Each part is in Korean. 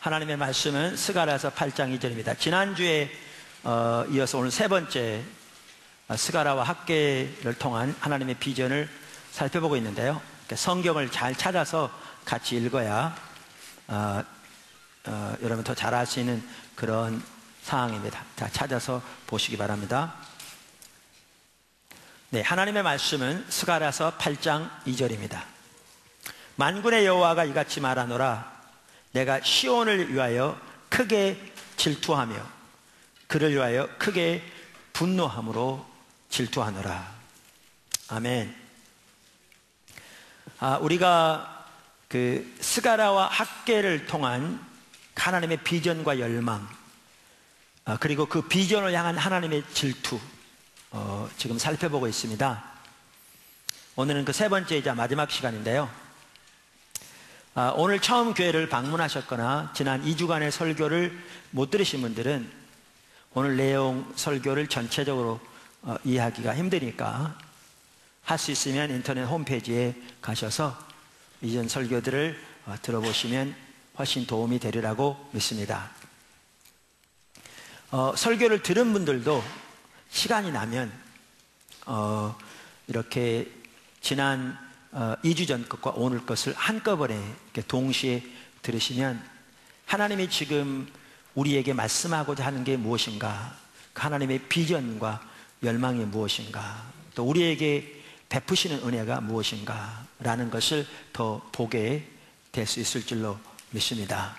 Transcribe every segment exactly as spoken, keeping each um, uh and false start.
하나님의 말씀은 스가랴서 팔 장 이 절입니다. 지난주에 어, 이어서 오늘 세 번째 스가랴와 학개를 통한 하나님의 비전을 살펴보고 있는데요. 성경을 잘 찾아서 같이 읽어야 어, 어, 여러분 더 잘 알 수 있는 그런 상황입니다. 다 찾아서 보시기 바랍니다. 네, 하나님의 말씀은 스가랴서 팔 장 이 절입니다. 만군의 여호와가 이같이 말하노라. 내가 시온을 위하여 크게 질투하며 그를 위하여 크게 분노함으로 질투하노라. 아멘. 아, 우리가 그 스가랴와 학개를 통한 하나님의 비전과 열망, 아, 그리고 그 비전을 향한 하나님의 질투, 어, 지금 살펴보고 있습니다. 오늘은 그 세 번째이자 마지막 시간인데요. 아, 오늘 처음 교회를 방문하셨거나 지난 이 주간의 설교를 못 들으신 분들은 오늘 내용 설교를 전체적으로 어, 이해하기가 힘드니까 할 수 있으면 인터넷 홈페이지에 가셔서 이전 설교들을 어, 들어보시면 훨씬 도움이 되리라고 믿습니다. 어, 설교를 들은 분들도 시간이 나면 어, 이렇게 지난 어, 이 주 전 것과 오늘 것을 한꺼번에 이렇게 동시에 들으시면 하나님이 지금 우리에게 말씀하고자 하는 게 무엇인가, 그 하나님의 비전과 열망이 무엇인가, 또 우리에게 베푸시는 은혜가 무엇인가 라는 것을 더 보게 될 수 있을 줄로 믿습니다.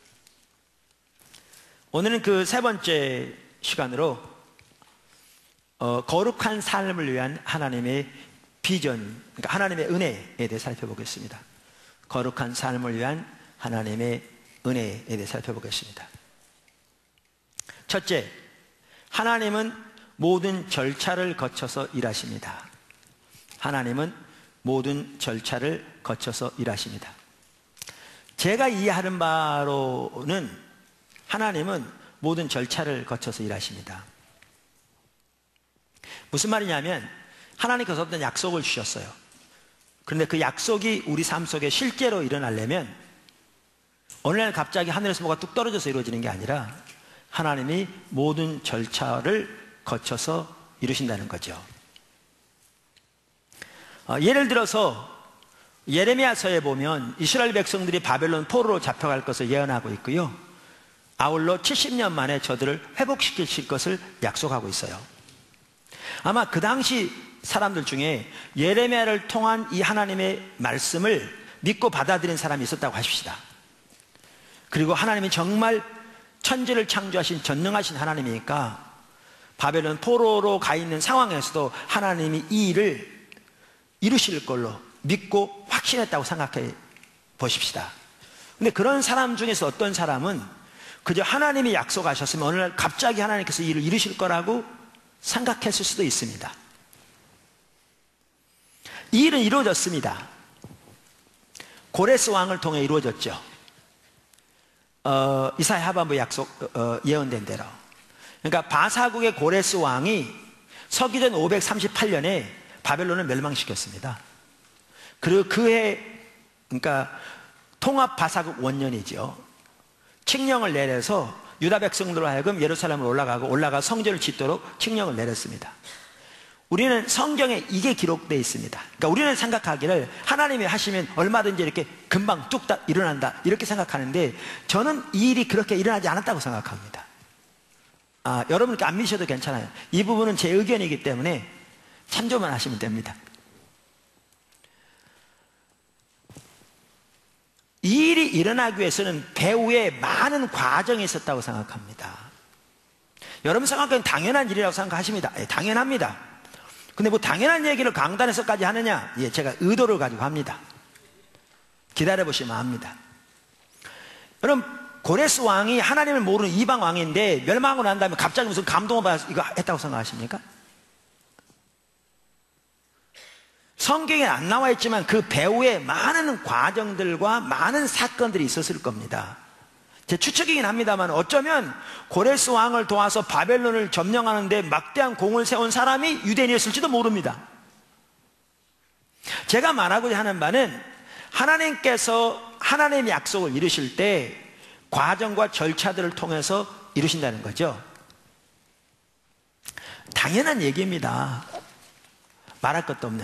오늘은 그 세 번째 시간으로 어, 거룩한 삶을 위한 하나님의 비전, 그러니까 하나님의 은혜에 대해 살펴보겠습니다. 거룩한 삶을 위한 하나님의 은혜에 대해 살펴보겠습니다. 첫째, 하나님은 모든 절차를 거쳐서 일하십니다. 하나님은 모든 절차를 거쳐서 일하십니다. 제가 이해하는 바로는 하나님은 모든 절차를 거쳐서 일하십니다. 무슨 말이냐면 하나님께서 어떤 약속을 주셨어요. 그런데 그 약속이 우리 삶 속에 실제로 일어나려면 어느 날 갑자기 하늘에서 뭐가 뚝 떨어져서 이루어지는 게 아니라 하나님이 모든 절차를 거쳐서 이루신다는 거죠. 어, 예를 들어서 예레미야서에 보면 이스라엘 백성들이 바벨론 포로로 잡혀갈 것을 예언하고 있고요, 아울러 칠십 년 만에 저들을 회복시키실 것을 약속하고 있어요. 아마 그 당시 사람들 중에 예레미야를 통한 이 하나님의 말씀을 믿고 받아들인 사람이 있었다고 하십시다. 그리고 하나님이 정말 천지를 창조하신 전능하신 하나님이니까 바벨론 포로로 가 있는 상황에서도 하나님이 이 일을 이루실 걸로 믿고 확신했다고 생각해 보십시다. 근데 그런 사람 중에서 어떤 사람은 그저 하나님이 약속하셨으면 어느 날 갑자기 하나님께서 이 일을 이루실 거라고 생각했을 수도 있습니다. 이 일은 이루어졌습니다. 고레스 왕을 통해 이루어졌죠. 어, 이사야 하반부 약속 어, 예언된 대로. 그러니까 바사국의 고레스 왕이 서기전 오백삼십팔 년에 바벨론을 멸망시켰습니다. 그리고 그해, 그러니까 통합 바사국 원년이죠. 칙령을 내려서 유다 백성들로 하여금 예루살렘으로 올라가고 올라가 성전을 짓도록 칙령을 내렸습니다. 우리는 성경에 이게 기록되어 있습니다. 그러니까 우리는 생각하기를 하나님이 하시면 얼마든지 이렇게 금방 뚝딱 일어난다 이렇게 생각하는데, 저는 이 일이 그렇게 일어나지 않았다고 생각합니다. 아, 여러분께 안 믿으셔도 괜찮아요. 이 부분은 제 의견이기 때문에 참조만 하시면 됩니다. 이 일이 일어나기 위해서는 배후에 많은 과정이 있었다고 생각합니다. 여러분 생각하기엔 당연한 일이라고 생각하십니다. 예, 당연합니다. 근데 뭐 당연한 얘기를 강단에서까지 하느냐? 예, 제가 의도를 가지고 합니다. 기다려보시면 압니다. 여러분, 고레스 왕이 하나님을 모르는 이방 왕인데 멸망하고 난 다음에 갑자기 무슨 감동을 받아서 이거 했다고 생각하십니까? 성경에 안 나와 있지만 그 배후에 많은 과정들과 많은 사건들이 있었을 겁니다. 제 추측이긴 합니다만 어쩌면 고레스 왕을 도와서 바벨론을 점령하는데 막대한 공을 세운 사람이 유대인이었을지도 모릅니다. 제가 말하고자 하는 바는 하나님께서 하나님의 약속을 이루실 때 과정과 절차들을 통해서 이루신다는 거죠. 당연한 얘기입니다. 말할 것도 없는.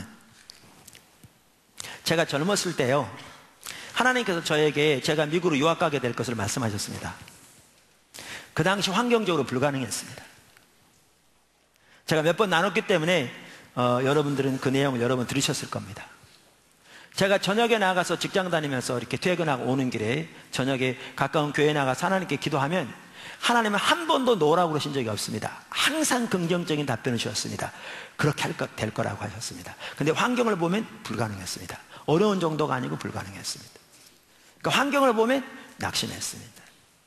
제가 젊었을 때요, 하나님께서 저에게 제가 미국으로 유학 가게 될 것을 말씀하셨습니다. 그 당시 환경적으로 불가능했습니다. 제가 몇 번 나눴기 때문에 어, 여러분들은 그 내용을 여러 번 들으셨을 겁니다. 제가 저녁에 나가서 직장 다니면서 이렇게 퇴근하고 오는 길에 저녁에 가까운 교회에 나가서 하나님께 기도하면 하나님은 한 번도 노라고 그러신 적이 없습니다. 항상 긍정적인 답변을 주셨습니다. 그렇게 할 것, 될 거라고 하셨습니다. 근데 환경을 보면 불가능했습니다. 어려운 정도가 아니고 불가능했습니다. 그러니까 환경을 보면 낙심했습니다.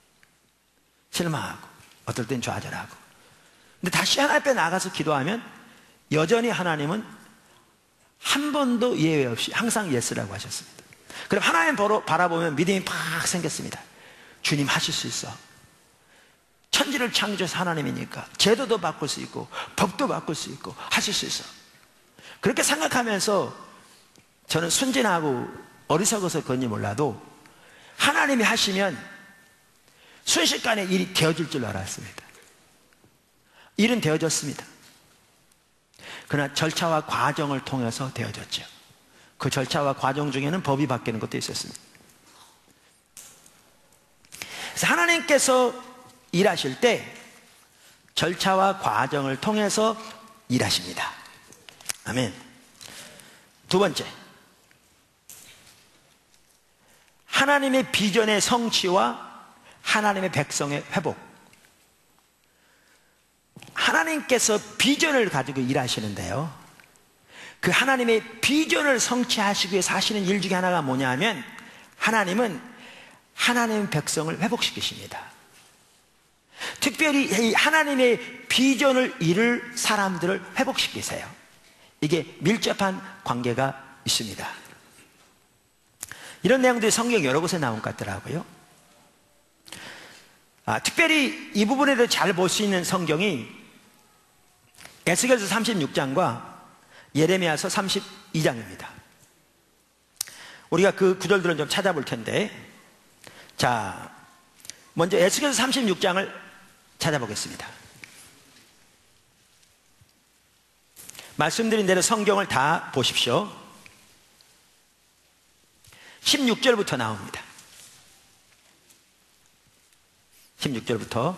실망하고 어떨 땐 좌절하고. 근데 다시 하나님 앞에 나가서 기도하면 여전히 하나님은 한 번도 예외 없이 항상 예스라고 하셨습니다. 그럼 하나님 바라보면 믿음이 팍 생겼습니다. 주님 하실 수 있어. 천지를 창조해서 하나님이니까 제도도 바꿀 수 있고 법도 바꿀 수 있고 하실 수 있어. 그렇게 생각하면서 저는 순진하고 어리석어서 그런지 몰라도 하나님이 하시면 순식간에 일이 되어질 줄 알았습니다. 일은 되어졌습니다. 그러나 절차와 과정을 통해서 되어졌죠. 그 절차와 과정 중에는 법이 바뀌는 것도 있었습니다. 그래서 하나님께서 일하실 때 절차와 과정을 통해서 일하십니다. 아멘. 두 번째, 하나님의 비전의 성취와 하나님의 백성의 회복. 하나님께서 비전을 가지고 일하시는데요, 그 하나님의 비전을 성취하시기 위해서 하시는 일 중에 하나가 뭐냐 하면 하나님은 하나님의 백성을 회복시키십니다. 특별히 이 하나님의 비전을 이룰 사람들을 회복시키세요. 이게 밀접한 관계가 있습니다. 이런 내용들이 성경 여러 곳에 나온 것 같더라고요. 아, 특별히 이 부분에 대해 잘 볼 수 있는 성경이 에스겔서 삼십육 장과 예레미야서 삼십이 장입니다. 우리가 그 구절들을 좀 찾아볼 텐데, 자, 먼저 에스겔서 삼십육 장을 찾아보겠습니다. 말씀드린 대로 성경을 다 보십시오. 십육 절부터 나옵니다. 십육 절부터.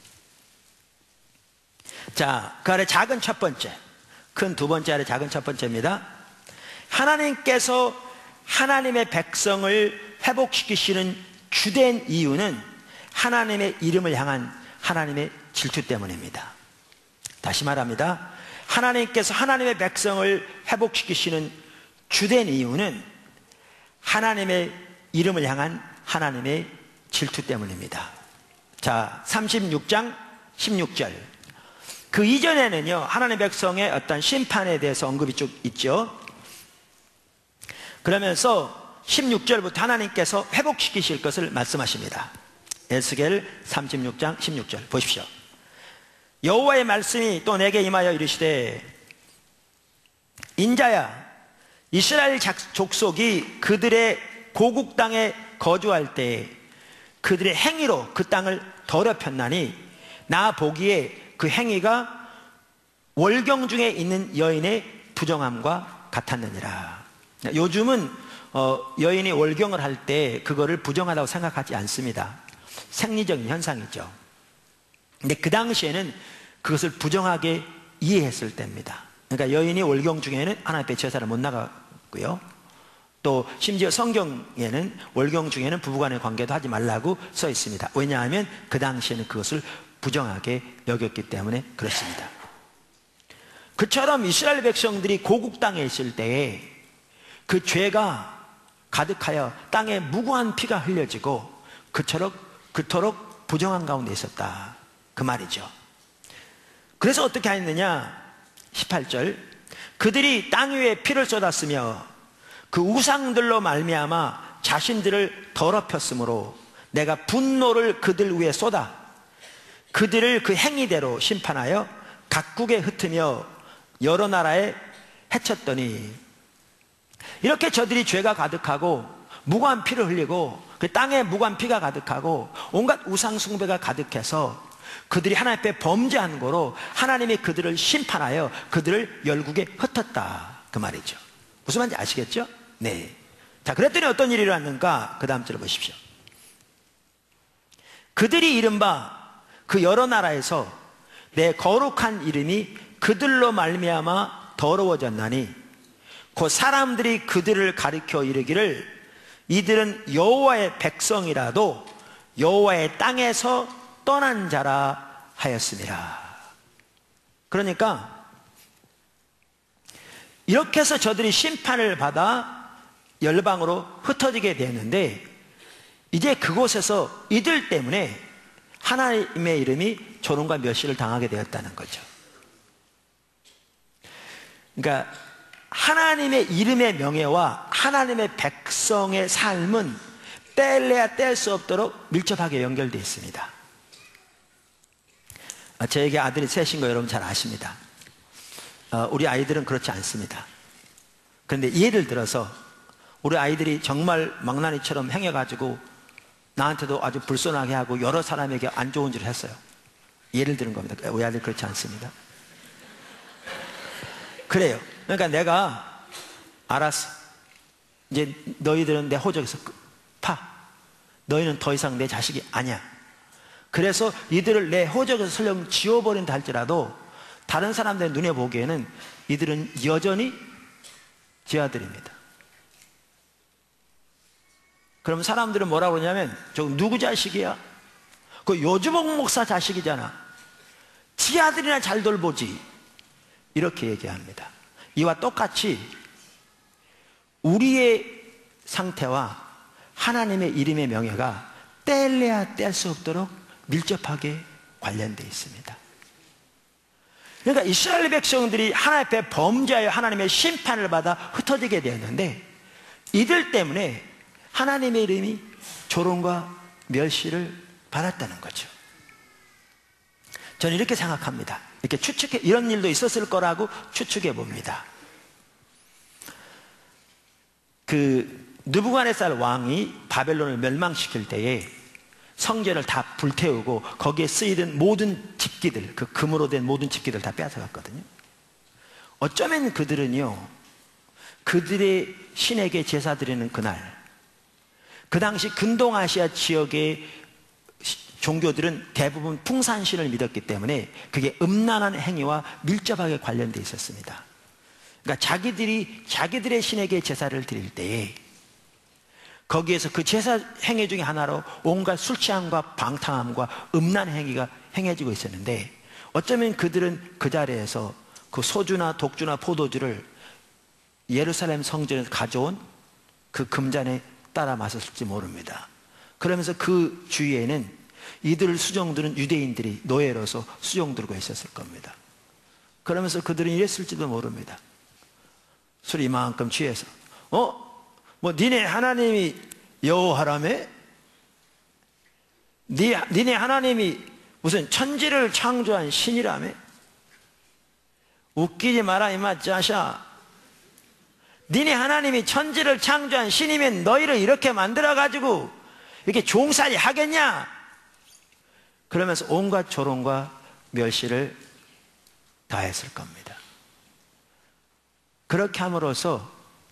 자, 그 아래 작은 첫 번째, 큰 두 번째 아래 작은 첫 번째입니다. 하나님께서 하나님의 백성을 회복시키시는 주된 이유는 하나님의 이름을 향한 하나님의 질투 때문입니다. 다시 말합니다. 하나님께서 하나님의 백성을 회복시키시는 주된 이유는 하나님의 이름을 향한 하나님의 질투 때문입니다. 자, 삼십육 장 십육 절. 그 이전에는요, 하나님의 백성의 어떤 심판에 대해서 언급이 쭉 있죠. 그러면서 십육 절부터 하나님께서 회복시키실 것을 말씀하십니다. 에스겔 삼십육 장 십육 절 보십시오. 여호와의 말씀이 또 내게 임하여 이르시되, 인자야, 이스라엘 족속이 그들의 고국 땅에 거주할 때 그들의 행위로 그 땅을 더럽혔나니 나 보기에 그 행위가 월경 중에 있는 여인의 부정함과 같았느니라. 요즘은 어, 여인이 월경을 할 때 그거를 부정하다고 생각하지 않습니다. 생리적인 현상이죠. 근데 그 당시에는 그것을 부정하게 이해했을 때입니다. 그러니까 여인이 월경 중에는 하나님 앞에 제사를 못 나갔고요, 또 심지어 성경에는 월경 중에는 부부간의 관계도 하지 말라고 써 있습니다. 왜냐하면 그 당시에는 그것을 부정하게 여겼기 때문에 그렇습니다. 그처럼 이스라엘 백성들이 고국 땅에 있을 때에 그 죄가 가득하여 땅에 무고한 피가 흘려지고 그토록, 그토록 부정한 가운데 있었다, 그 말이죠. 그래서 어떻게 했느냐, 십팔 절. 그들이 땅 위에 피를 쏟았으며 그 우상들로 말미암아 자신들을 더럽혔으므로 내가 분노를 그들 위에 쏟아 그들을 그 행위대로 심판하여 각국에 흩으며 여러 나라에 해쳤더니, 이렇게 저들이 죄가 가득하고 무고한 피를 흘리고 그 땅에 무고한 피가 가득하고 온갖 우상 숭배가 가득해서 그들이 하나님 앞에 범죄한 거로 하나님이 그들을 심판하여 그들을 열국에 흩었다, 그 말이죠. 무슨 말인지 아시겠죠? 네. 자, 그랬더니 어떤 일이 일어났는가? 그 다음 절을 보십시오. 그들이 이른바 그 여러 나라에서 내 거룩한 이름이 그들로 말미암아 더러워졌나니 그 사람들이 그들을 가리켜 이르기를 이들은 여호와의 백성이라도 여호와의 땅에서 떠난 자라 하였습니다. 그러니까 이렇게 해서 저들이 심판을 받아 열방으로 흩어지게 되었는데, 이제 그곳에서 이들 때문에 하나님의 이름이 조롱과 멸시를 당하게 되었다는 거죠. 그러니까 하나님의 이름의 명예와 하나님의 백성의 삶은 뗄래야 뗄 수 없도록 밀접하게 연결되어 있습니다. 저에게 아들이 셋인 거 여러분 잘 아십니다. 우리 아이들은 그렇지 않습니다. 그런데 예를 들어서 우리 아이들이 정말 망나니처럼 행해가지고 나한테도 아주 불손하게 하고 여러 사람에게 안 좋은 일을 했어요. 예를 드는 겁니다. 우리 아이들 그렇지 않습니다. 그래요. 그러니까 내가 알았어, 이제 너희들은 내 호적에서 파, 너희는 더 이상 내 자식이 아니야. 그래서 이들을 내 호적에서 설령 지워버린다 할지라도 다른 사람들 눈에 보기에는 이들은 여전히 제 아들입니다. 그럼 사람들은 뭐라고 그러냐면, 저 누구 자식이야? 그 요주봉 목사 자식이잖아. 지 아들이나 잘 돌보지. 이렇게 얘기합니다. 이와 똑같이 우리의 상태와 하나님의 이름의 명예가 뗄래야 뗄 수 없도록 밀접하게 관련되어 있습니다. 그러니까 이스라엘 백성들이 하나님 앞에 범죄하여 하나님의 심판을 받아 흩어지게 되었는데, 이들 때문에 하나님의 이름이 조롱과 멸시를 받았다는 거죠. 저는 이렇게 생각합니다. 이렇게 추측해, 이런 일도 있었을 거라고 추측해 봅니다. 그 느부갓네살 왕이 바벨론을 멸망시킬 때에 성전을 다 불태우고 거기에 쓰이던 모든 집기들, 그 금으로 된 모든 집기들 다 빼앗아갔거든요. 어쩌면 그들은요, 그들의 신에게 제사 드리는 그날, 그 당시 근동아시아 지역의 종교들은 대부분 풍산신을 믿었기 때문에 그게 음란한 행위와 밀접하게 관련되어 있었습니다. 그러니까 자기들이 자기들의 신에게 제사를 드릴 때에 거기에서 그 제사 행위 중에 하나로 온갖 술 취함과 방탕함과 음란 행위가 행해지고 있었는데, 어쩌면 그들은 그 자리에서 그 소주나 독주나 포도주를 예루살렘 성전에서 가져온 그 금잔에 따라 마셨을지 모릅니다. 그러면서 그 주위에는 이들을 수종드는 유대인들이 노예로서 수종들고 있었을 겁니다. 그러면서 그들은 이랬을지도 모릅니다. 술 이만큼 취해서, 어? 뭐 니네 하나님이 여호와라며? 니, 니네 하나님이 무슨 천지를 창조한 신이라며? 웃기지 마라 이마 짜샤. 니네 하나님이 천지를 창조한 신이면 너희를 이렇게 만들어가지고 이렇게 종살이 하겠냐? 그러면서 온갖 조롱과 멸시를 다했을 겁니다. 그렇게 함으로써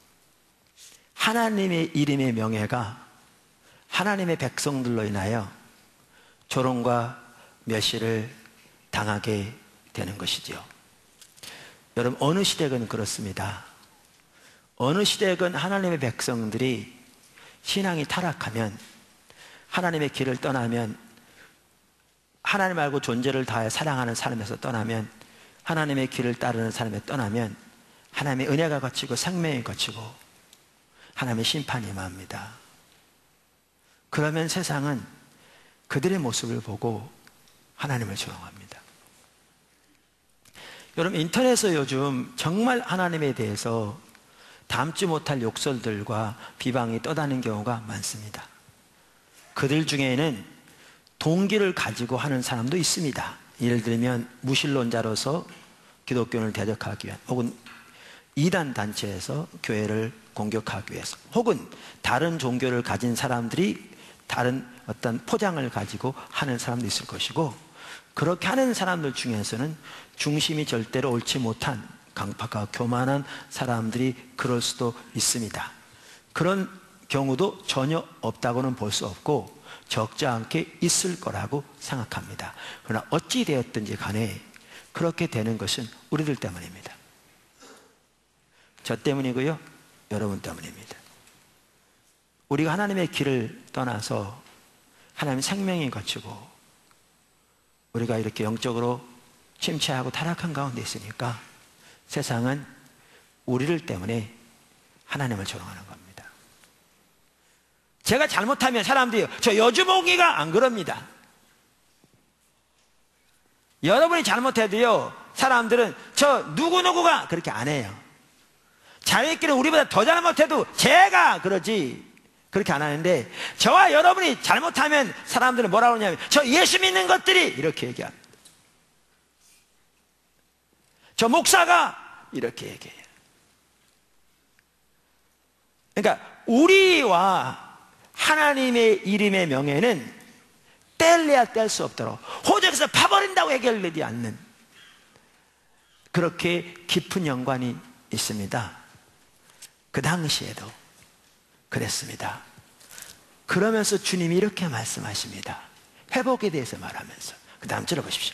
하나님의 이름의 명예가 하나님의 백성들로 인하여 조롱과 멸시를 당하게 되는 것이죠. 여러분, 어느 시대건 그렇습니다. 어느 시대건 하나님의 백성들이 신앙이 타락하면, 하나님의 길을 떠나면, 하나님 말고 존재를 다해 사랑하는 삶에서 떠나면, 하나님의 길을 따르는 삶에 떠나면 하나님의 은혜가 거치고 생명이 거치고 하나님의 심판이 임합니다. 그러면 세상은 그들의 모습을 보고 하나님을 조롱합니다. 여러분, 인터넷에 요즘 정말 하나님에 대해서 담지 못할 욕설들과 비방이 떠다니는 경우가 많습니다. 그들 중에는 동기를 가지고 하는 사람도 있습니다. 예를 들면 무신론자로서 기독교를 대적하기 위한, 혹은 이단 단체에서 교회를 공격하기 위해서, 혹은 다른 종교를 가진 사람들이 다른 어떤 포장을 가지고 하는 사람도 있을 것이고, 그렇게 하는 사람들 중에서는 중심이 절대로 옳지 못한 강팍하고 교만한 사람들이 그럴 수도 있습니다. 그런 경우도 전혀 없다고는 볼 수 없고 적지 않게 있을 거라고 생각합니다. 그러나 어찌 되었든지 간에 그렇게 되는 것은 우리들 때문입니다. 저 때문이고요, 여러분 때문입니다. 우리가 하나님의 길을 떠나서 하나님의 생명이 거치고 우리가 이렇게 영적으로 침체하고 타락한 가운데 있으니까 세상은 우리를 때문에 하나님을 조롱하는 겁니다. 제가 잘못하면 사람들이 저 여주몽이가 안 그럽니다. 여러분이 잘못해도요, 사람들은 저 누구누구가 그렇게 안 해요. 자기끼리 우리보다 더 잘못해도 제가 그러지 그렇게 안 하는데, 저와 여러분이 잘못하면 사람들은 뭐라고 하냐면 저 예수 믿는 것들이 이렇게 얘기합니다. 저 목사가 이렇게 얘기해요. 그러니까 우리와 하나님의 이름의 명예는 뗄래야 뗄 수 없도록 호적에서 파버린다고 해결되지 않는 그렇게 깊은 연관이 있습니다. 그 당시에도 그랬습니다. 그러면서 주님이 이렇게 말씀하십니다. 회복에 대해서 말하면서. 그 다음 들어보십시오.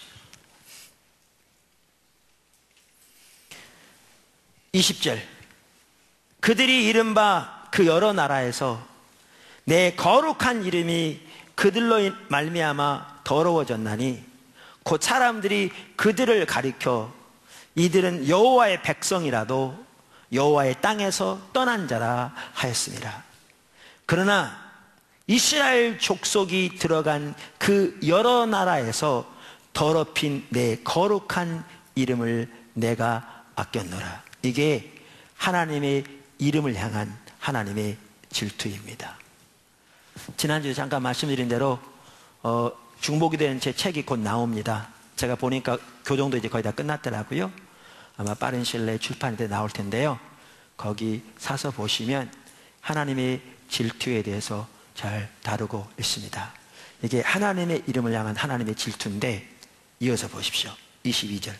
이십 절. 그들이 이른바 그 여러 나라에서 내 거룩한 이름이 그들로 말미암아 더러워졌나니 곧 사람들이 그들을 가리켜 이들은 여호와의 백성이라도 여호와의 땅에서 떠난 자라 하였습니다. 그러나 이스라엘 족속이 들어간 그 여러 나라에서 더럽힌 내 거룩한 이름을 내가 아꼈노라. 이게 하나님의 이름을 향한 하나님의 질투입니다. 지난주에 잠깐 말씀드린 대로 어, 중복이 된 제 책이 곧 나옵니다. 제가 보니까 교정도 이제 거의 다 끝났더라고요. 아마 빠른 시일 내에 출판이 돼 나올 텐데요. 거기 사서 보시면 하나님의 질투에 대해서 잘 다루고 있습니다. 이게 하나님의 이름을 향한 하나님의 질투인데, 이어서 보십시오. 이십이 절.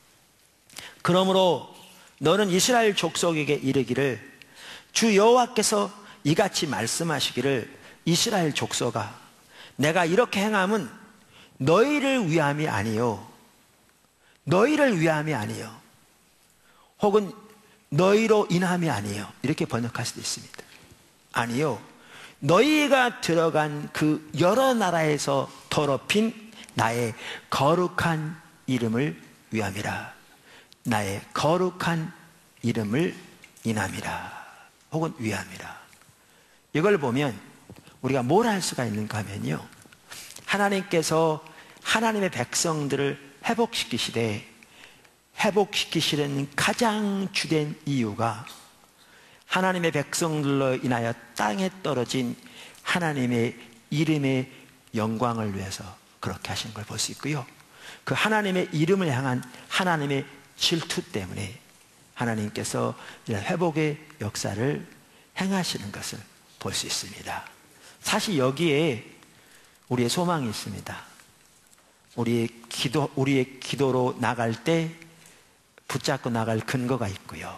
그러므로 너는 이스라엘 족속에게 이르기를 주 여호와께서 이같이 말씀하시기를 이스라엘 족속아, 내가 이렇게 행함은 너희를 위함이 아니요 너희를 위함이 아니요 혹은 너희로 인함이 아니요, 이렇게 번역할 수도 있습니다. 아니요, 너희가 들어간 그 여러 나라에서 더럽힌 나의 거룩한 이름을 위함이라. 나의 거룩한 이름을 인함이라, 혹은 위함이라. 이걸 보면 우리가 뭘 할 수가 있는가 하면요, 하나님께서 하나님의 백성들을 회복시키시되 회복시키시는 가장 주된 이유가 하나님의 백성들로 인하여 땅에 떨어진 하나님의 이름의 영광을 위해서 그렇게 하신 걸 볼 수 있고요, 그 하나님의 이름을 향한 하나님의 질투 때문에 하나님께서 회복의 역사를 행하시는 것을 볼 수 있습니다. 사실 여기에 우리의 소망이 있습니다. 우리의 기도, 우리의 기도로 나갈 때 붙잡고 나갈 근거가 있고요,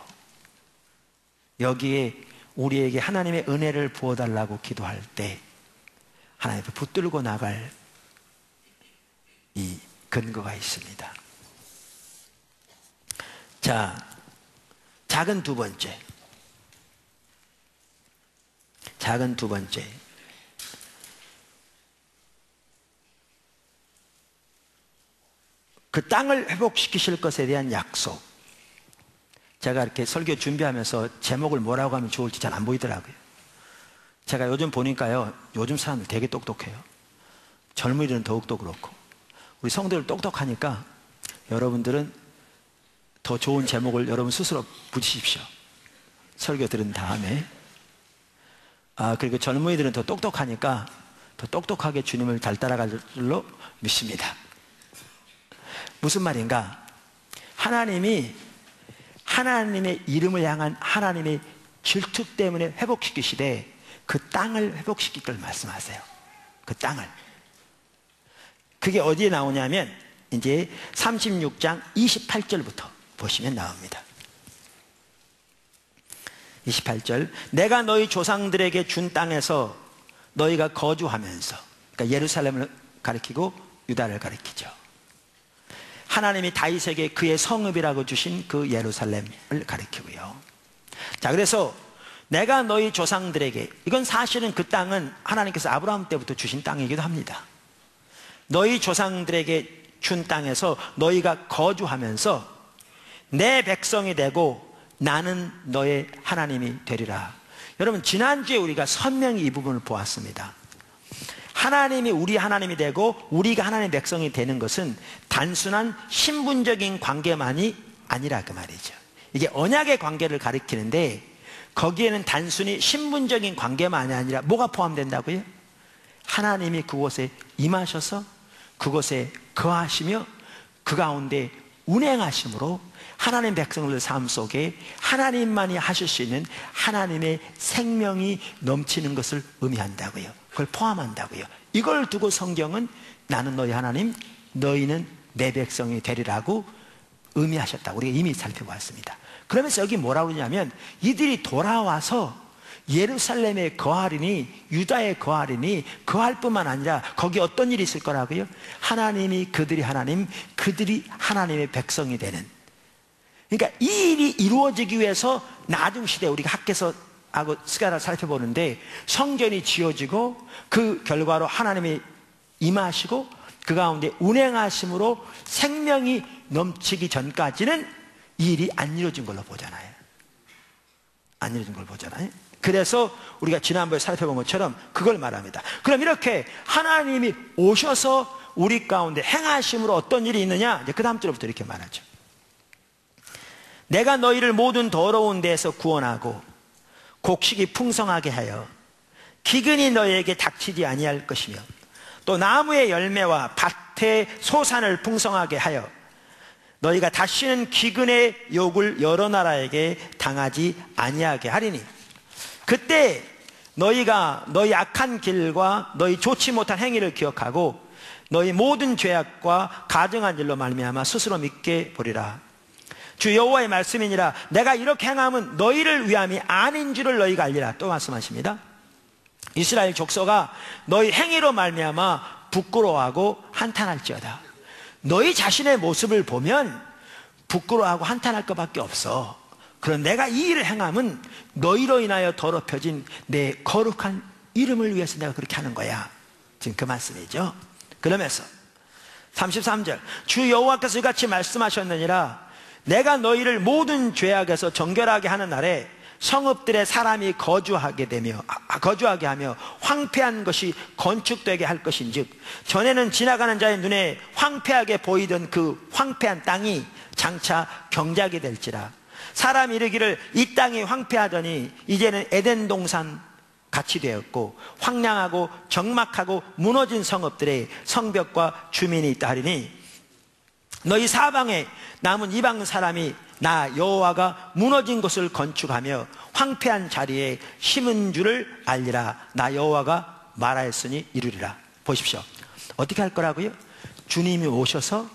여기에 우리에게 하나님의 은혜를 부어달라고 기도할 때 하나님 앞에 붙들고 나갈 이 근거가 있습니다. 자, 작은 두 번째. 작은 두 번째. 그 땅을 회복시키실 것에 대한 약속. 제가 이렇게 설교 준비하면서 제목을 뭐라고 하면 좋을지 잘 안 보이더라고요. 제가 요즘 보니까요, 요즘 사람들 되게 똑똑해요. 젊은이들은 더욱더 그렇고. 우리 성도들 똑똑하니까 여러분들은 더 좋은 제목을 여러분 스스로 붙이십시오. 설교 들은 다음에. 아, 그리고 젊은이들은 더 똑똑하니까 더 똑똑하게 주님을 잘 따라갈 줄로 믿습니다. 무슨 말인가? 하나님이 하나님의 이름을 향한 하나님의 질투 때문에 회복시키시되 그 땅을 회복시킬 걸 말씀하세요. 그 땅을. 그게 어디에 나오냐면 이제 삼십육 장 이십팔 절부터 보시면 나옵니다. 이십팔 절. 내가 너희 조상들에게 준 땅에서 너희가 거주하면서, 그러니까 예루살렘을 가리키고 유다를 가리키죠. 하나님이 다윗에게 그의 성읍이라고 주신 그 예루살렘을 가리키고요. 자, 그래서 내가 너희 조상들에게, 이건 사실은 그 땅은 하나님께서 아브라함 때부터 주신 땅이기도 합니다. 너희 조상들에게 준 땅에서 너희가 거주하면서 내 백성이 되고 나는 너의 하나님이 되리라. 여러분, 지난주에 우리가 선명히 이 부분을 보았습니다. 하나님이 우리 하나님이 되고 우리가 하나님의 백성이 되는 것은 단순한 신분적인 관계만이 아니라 그 말이죠. 이게 언약의 관계를 가리키는데 거기에는 단순히 신분적인 관계만이 아니라 뭐가 포함된다고요? 하나님이 그곳에 임하셔서 그곳에 거하시며 그 가운데 운행하심으로 하나님 백성들 삶 속에 하나님만이 하실 수 있는 하나님의 생명이 넘치는 것을 의미한다고요. 그걸 포함한다고요. 이걸 두고 성경은 나는 너희 하나님, 너희는 내 백성이 되리라고 의미하셨다고 우리가 이미 살펴봤습니다. 그러면서 여기 뭐라고 그러냐면 이들이 돌아와서 예루살렘에 거하리니 유다에 거하리니 거할 뿐만 아니라 거기 어떤 일이 있을 거라고요? 하나님이 그들이 하나님, 그들이 하나님의 백성이 되는. 그러니까 이 일이 이루어지기 위해서 나중 시대 우리가 학개서 하고 스가랴를 살펴보는데 성전이 지어지고 그 결과로 하나님이 임하시고 그 가운데 운행하심으로 생명이 넘치기 전까지는 이 일이 안 이루어진 걸로 보잖아요. 안 이루어진 걸 보잖아요. 그래서 우리가 지난번에 살펴본 것처럼 그걸 말합니다. 그럼 이렇게 하나님이 오셔서 우리 가운데 행하심으로 어떤 일이 있느냐? 이제 그 다음 절부터 이렇게 말하죠. 내가 너희를 모든 더러운 데에서 구원하고 곡식이 풍성하게 하여 기근이 너희에게 닥치지 아니할 것이며 또 나무의 열매와 밭의 소산을 풍성하게 하여 너희가 다시는 기근의 욕을 여러 나라에게 당하지 아니하게 하리니 그때 너희가 너희 악한 길과 너희 좋지 못한 행위를 기억하고 너희 모든 죄악과 가증한 일로 말미암아 스스로 믿게 보리라. 주 여호와의 말씀이니라. 내가 이렇게 행함은 너희를 위함이 아닌 줄을 너희가 알리라. 또 말씀하십니다. 이스라엘 족속아 너희 행위로 말미암아 부끄러워하고 한탄할지어다. 너희 자신의 모습을 보면 부끄러워하고 한탄할 것밖에 없어. 그럼 내가 이 일을 행함은 너희로 인하여 더럽혀진 내 거룩한 이름을 위해서 내가 그렇게 하는 거야. 지금 그 말씀이죠. 그러면서 삼십삼 절 주 여호와께서 이같이 말씀하셨느니라. 내가 너희를 모든 죄악에서 정결하게 하는 날에 성읍들의 사람이 거주하게 되며 거주하게 하며 황폐한 것이 건축되게 할 것인즉 전에는 지나가는 자의 눈에 황폐하게 보이던 그 황폐한 땅이 장차 경작이 될지라. 사람이 이르기를 이 땅이 황폐하더니 이제는 에덴 동산 같이 되었고 황량하고 적막하고 무너진 성읍들의 성벽과 주민이 있다 하리니 너희 사방에 남은 이방 사람이 나 여호와가 무너진 곳을 건축하며 황폐한 자리에 심은 줄을 알리라. 나 여호와가 말하였으니 이루리라. 보십시오. 어떻게 할 거라고요? 주님이 오셔서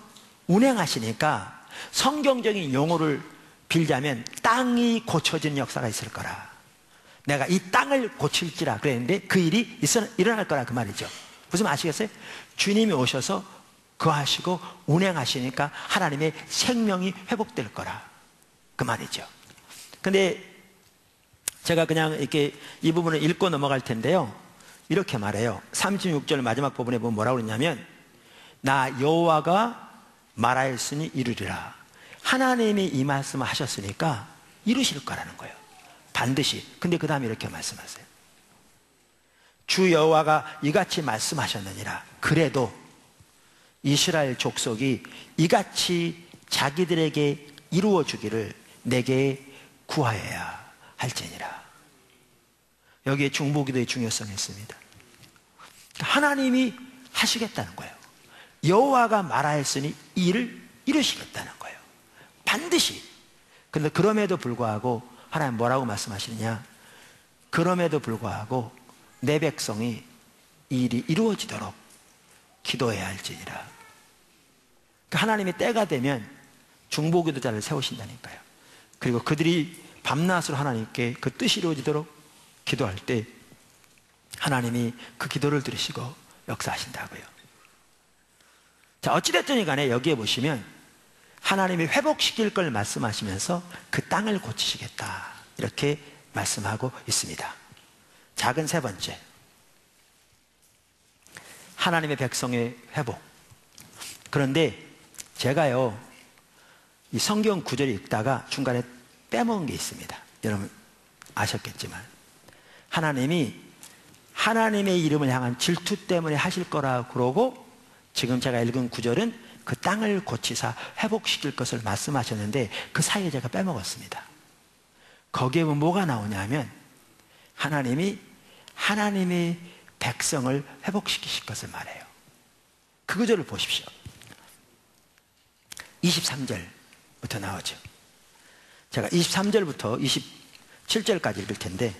운행하시니까 성경적인 용어를 빌자면 땅이 고쳐지는 역사가 있을 거라. 내가 이 땅을 고칠지라 그랬는데 그 일이 있어, 일어날 거라 그 말이죠. 무슨 말 아시겠어요? 주님이 오셔서 거하시고 운행하시니까 하나님의 생명이 회복될 거라 그 말이죠. 근데 제가 그냥 이렇게 이 부분을 읽고 넘어갈 텐데요. 이렇게 말해요. 삼십육 절 마지막 부분에 보면 뭐라고 그러냐면 나 여호와가 말하였으니 이루리라. 하나님이 이 말씀을 하셨으니까 이루실 거라는 거예요. 반드시. 근데 그 다음에 이렇게 말씀하세요. 주 여호와가 이같이 말씀하셨느니라. 그래도 이스라엘 족속이 이같이 자기들에게 이루어 주기를 내게 구하여야 할지니라. 여기에 중보기도의 중요성이 있습니다. 하나님이 하시겠다는 거예요. 여호와가 말하였으니 이 일을 이루시겠다는 거예요. 반드시. 그런데 그럼에도 불구하고 하나님 뭐라고 말씀하시느냐? 그럼에도 불구하고 내 백성이 이 일이 이루어지도록 기도해야 할지니라. 하나님이 때가 되면 중보기도자를 세우신다니까요. 그리고 그들이 밤낮으로 하나님께 그 뜻이 이루어지도록 기도할 때 하나님이 그 기도를 들으시고 역사하신다고요. 자, 어찌됐든 간에 여기에 보시면 하나님이 회복시킬 걸 말씀하시면서 그 땅을 고치시겠다 이렇게 말씀하고 있습니다. 작은 세 번째, 하나님의 백성의 회복. 그런데 제가요 이 성경 구절을 읽다가 중간에 빼먹은 게 있습니다. 여러분 아셨겠지만 하나님이 하나님의 이름을 향한 질투 때문에 하실 거라고 그러고, 지금 제가 읽은 구절은 그 땅을 고치사 회복시킬 것을 말씀하셨는데 그 사이에 제가 빼먹었습니다. 거기에 뭐가 나오냐면 하나님이 하나님의 백성을 회복시키실 것을 말해요. 그 구절을 보십시오. 이십삼 절부터 나오죠. 제가 이십삼 절부터 이십칠 절까지 읽을 텐데,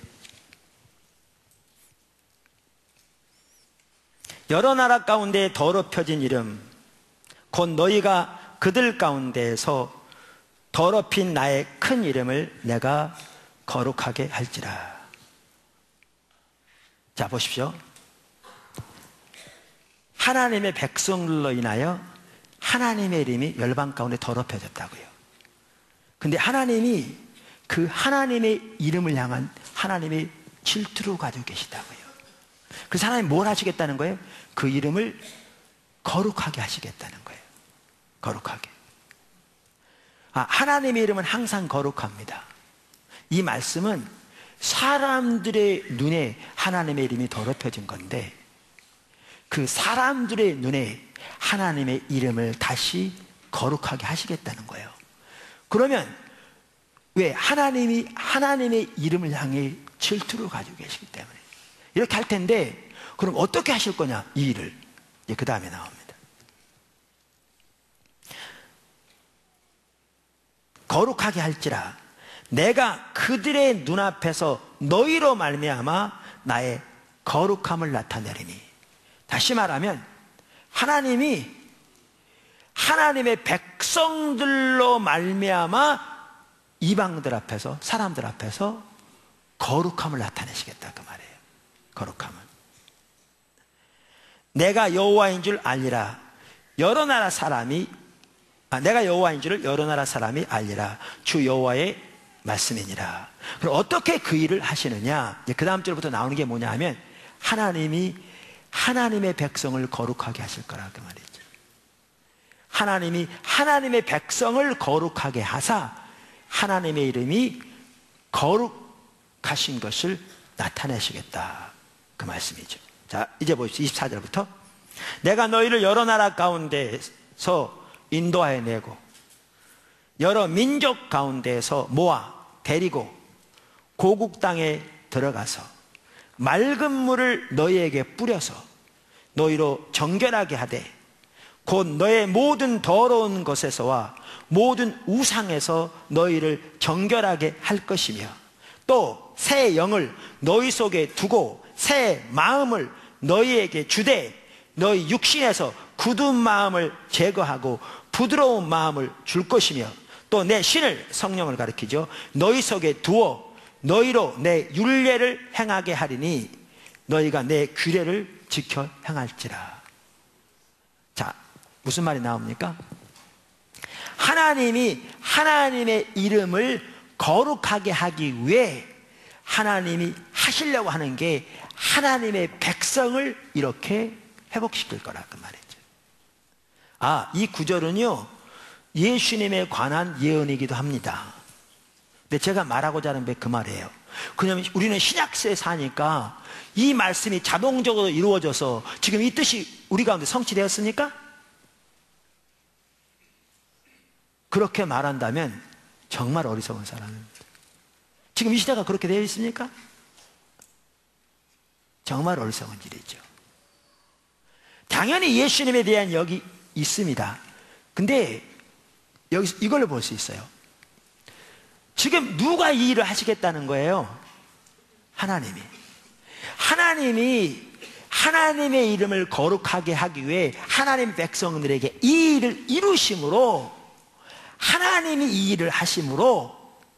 여러 나라 가운데 더럽혀진 이름 곧 너희가 그들 가운데에서 더럽힌 나의 큰 이름을 내가 거룩하게 할지라. 자 보십시오. 하나님의 백성들로 인하여 하나님의 이름이 열방 가운데 더럽혀졌다고요. 근데 하나님이 그 하나님의 이름을 향한 하나님의 질투를 가지고 계시다고요. 그래서 하나님 뭘 하시겠다는 거예요? 그 이름을 거룩하게 하시겠다는 거예요. 거룩하게. 아, 하나님의 이름은 항상 거룩합니다. 이 말씀은 사람들의 눈에 하나님의 이름이 더럽혀진 건데 그 사람들의 눈에 하나님의 이름을 다시 거룩하게 하시겠다는 거예요. 그러면 왜? 하나님이 하나님의 이름을 향해 질투를 가지고 계시기 때문에 이렇게 할 텐데, 그럼 어떻게 하실 거냐? 이 일을 이제 그 다음에 나옵니다. 거룩하게 할지라 내가 그들의 눈앞에서 너희로 말미암아 나의 거룩함을 나타내리니. 다시 말하면 하나님이 하나님의 백성들로 말미암아 이방들 앞에서, 사람들 앞에서 거룩함을 나타내시겠다 그 말이에요. 거룩함을. 내가 여호와인 줄 알리라. 여러 나라 사람이 아, 내가 여호와인 줄을 여러 나라 사람이 알리라. 주 여호와의 말씀이니라. 그럼 어떻게 그 일을 하시느냐? 그 다음 절부터 나오는 게 뭐냐 하면 하나님이 하나님의 백성을 거룩하게 하실 거라 그 말이죠. 하나님이 하나님의 백성을 거룩하게 하사 하나님의 이름이 거룩하신 것을 나타내시겠다 그 말씀이죠. 자, 이제 보십시오. 이십사 절부터 내가 너희를 여러 나라 가운데서 인도하여 내고 여러 민족 가운데에서 모아 데리고 고국 땅에 들어가서 맑은 물을 너희에게 뿌려서 너희로 정결하게 하되 곧 너의 모든 더러운 것에서와 모든 우상에서 너희를 정결하게 할 것이며 또 새 영을 너희 속에 두고 새 마음을 너희에게 주되 너희 육신에서 굳은 마음을 제거하고 부드러운 마음을 줄 것이며 또 내 신을, 성령을 가리키죠, 너희 속에 두어 너희로 내 율례를 행하게 하리니 너희가 내 규례를 지켜 행할지라. 자, 무슨 말이 나옵니까? 하나님이 하나님의 이름을 거룩하게 하기 위해 하나님이 하시려고 하는 게 하나님의 백성을 이렇게 회복시킬 거라 그 말이죠. 아, 이 구절은요 예수님에 관한 예언이기도 합니다. 근데 제가 말하고자 하는 게 그 말이에요. 그냥 우리는 신약시대에 사니까 이 말씀이 자동적으로 이루어져서 지금 이 뜻이 우리 가운데 성취되었습니까? 그렇게 말한다면 정말 어리석은 사람입니다. 지금 이 시대가 그렇게 되어 있습니까? 정말 어리석은 일이죠. 당연히 예수님에 대한 여기 있습니다. 근데 여기서 이걸 볼 수 있어요. 지금 누가 이 일을 하시겠다는 거예요? 하나님이. 하나님이 하나님의 이름을 거룩하게 하기 위해 하나님 백성들에게 이 일을 이루심으로, 하나님이 이 일을 하심으로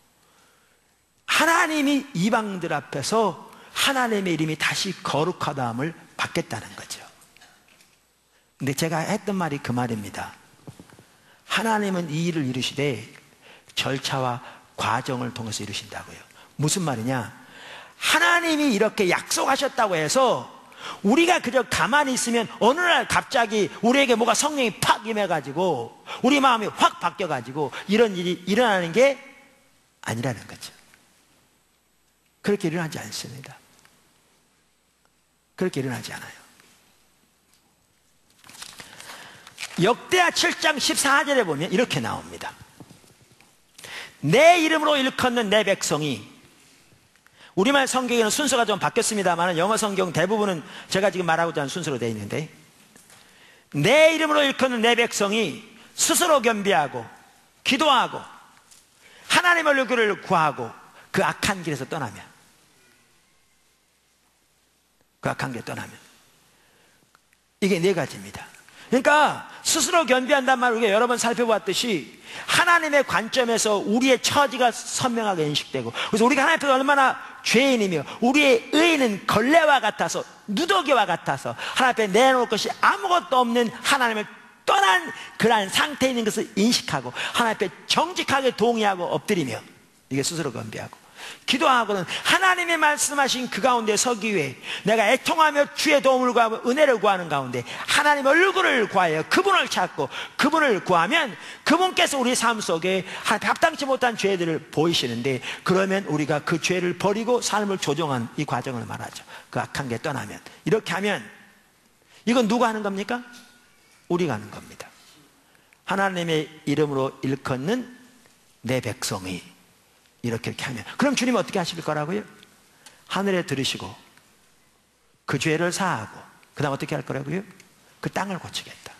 하나님이 이방들 앞에서 하나님의 이름이 다시 거룩하다함을 받겠다는 거죠. 근데 제가 했던 말이 그 말입니다. 하나님은 이 일을 이루시되 절차와 과정을 통해서 이루신다고요. 무슨 말이냐? 하나님이 이렇게 약속하셨다고 해서 우리가 그저 가만히 있으면 어느 날 갑자기 우리에게 뭐가 성령이 팍 임해가지고 우리 마음이 확 바뀌어가지고 이런 일이 일어나는 게 아니라는 거죠. 그렇게 일어나지 않습니다. 그렇게 일어나지 않아요. 역대하 칠 장 십사 절에 보면 이렇게 나옵니다. 내 이름으로 일컫는 내 백성이, 우리말 성경에는 순서가 좀 바뀌었습니다만 영어 성경 대부분은 제가 지금 말하고자 하는 순서로 되어 있는데, 내 이름으로 일컫는 내 백성이 스스로 겸비하고 기도하고 하나님의 얼굴을 구하고 그 악한 길에서 떠나면, 그 악한 길에 떠나면, 이게 네 가지입니다. 그러니까 스스로 견디한단 말을 우리가 여러 번 살펴보았듯이 하나님의 관점에서 우리의 처지가 선명하게 인식되고, 그래서 우리가 하나님 앞에서 얼마나 죄인이며 우리의 의는 걸레와 같아서, 누더기와 같아서 하나님 앞에 내놓을 것이 아무것도 없는 하나님을 떠난 그러한 상태에 있는 것을 인식하고 하나님 앞에 정직하게 동의하고 엎드리며, 이게 스스로 겸비하고, 기도하고는 하나님의 말씀하신 그 가운데 서기 위해 내가 애통하며 주의 도움을 구하고 은혜를 구하는 가운데 하나님의 얼굴을 구하여 그분을 찾고 그분을 구하면 그분께서 우리 삶 속에 합당치 못한 죄들을 보이시는데, 그러면 우리가 그 죄를 버리고 삶을 조정한 이 과정을 말하죠. 그 악한 게 떠나면. 이렇게 하면 이건 누가 하는 겁니까? 우리가 하는 겁니다. 하나님의 이름으로 일컫는 내 백성이 이렇게 이렇게 하면, 그럼 주님 어떻게 하실 거라고요? 하늘에 들으시고 그 죄를 사하고 그 다음 어떻게 할 거라고요? 그 땅을 고치겠다.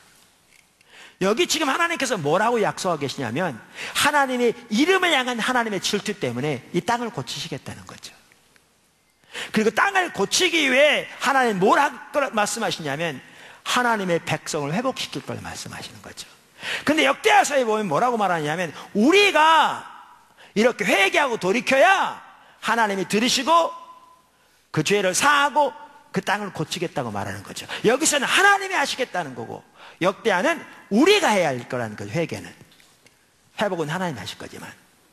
여기 지금 하나님께서 뭐라고 약속하고 계시냐면, 하나님의 이름을 향한 하나님의 질투 때문에 이 땅을 고치시겠다는 거죠. 그리고 땅을 고치기 위해 하나님 뭘 할 거라 말씀하시냐면 하나님의 백성을 회복시킬 걸 말씀하시는 거죠. 근데 역대하서에 보면 뭐라고 말하냐면, 우리가 이렇게 회개하고 돌이켜야 하나님이 들으시고 그 죄를 사하고 그 땅을 고치겠다고 말하는 거죠. 여기서는 하나님이 하시겠다는 거고, 역대하는 우리가 해야 할 거라는 거죠. 회개는, 회복은 하나님이 하실 거지만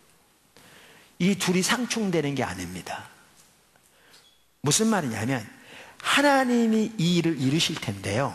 이 둘이 상충되는 게 아닙니다. 무슨 말이냐면, 하나님이 이 일을 이루실 텐데요,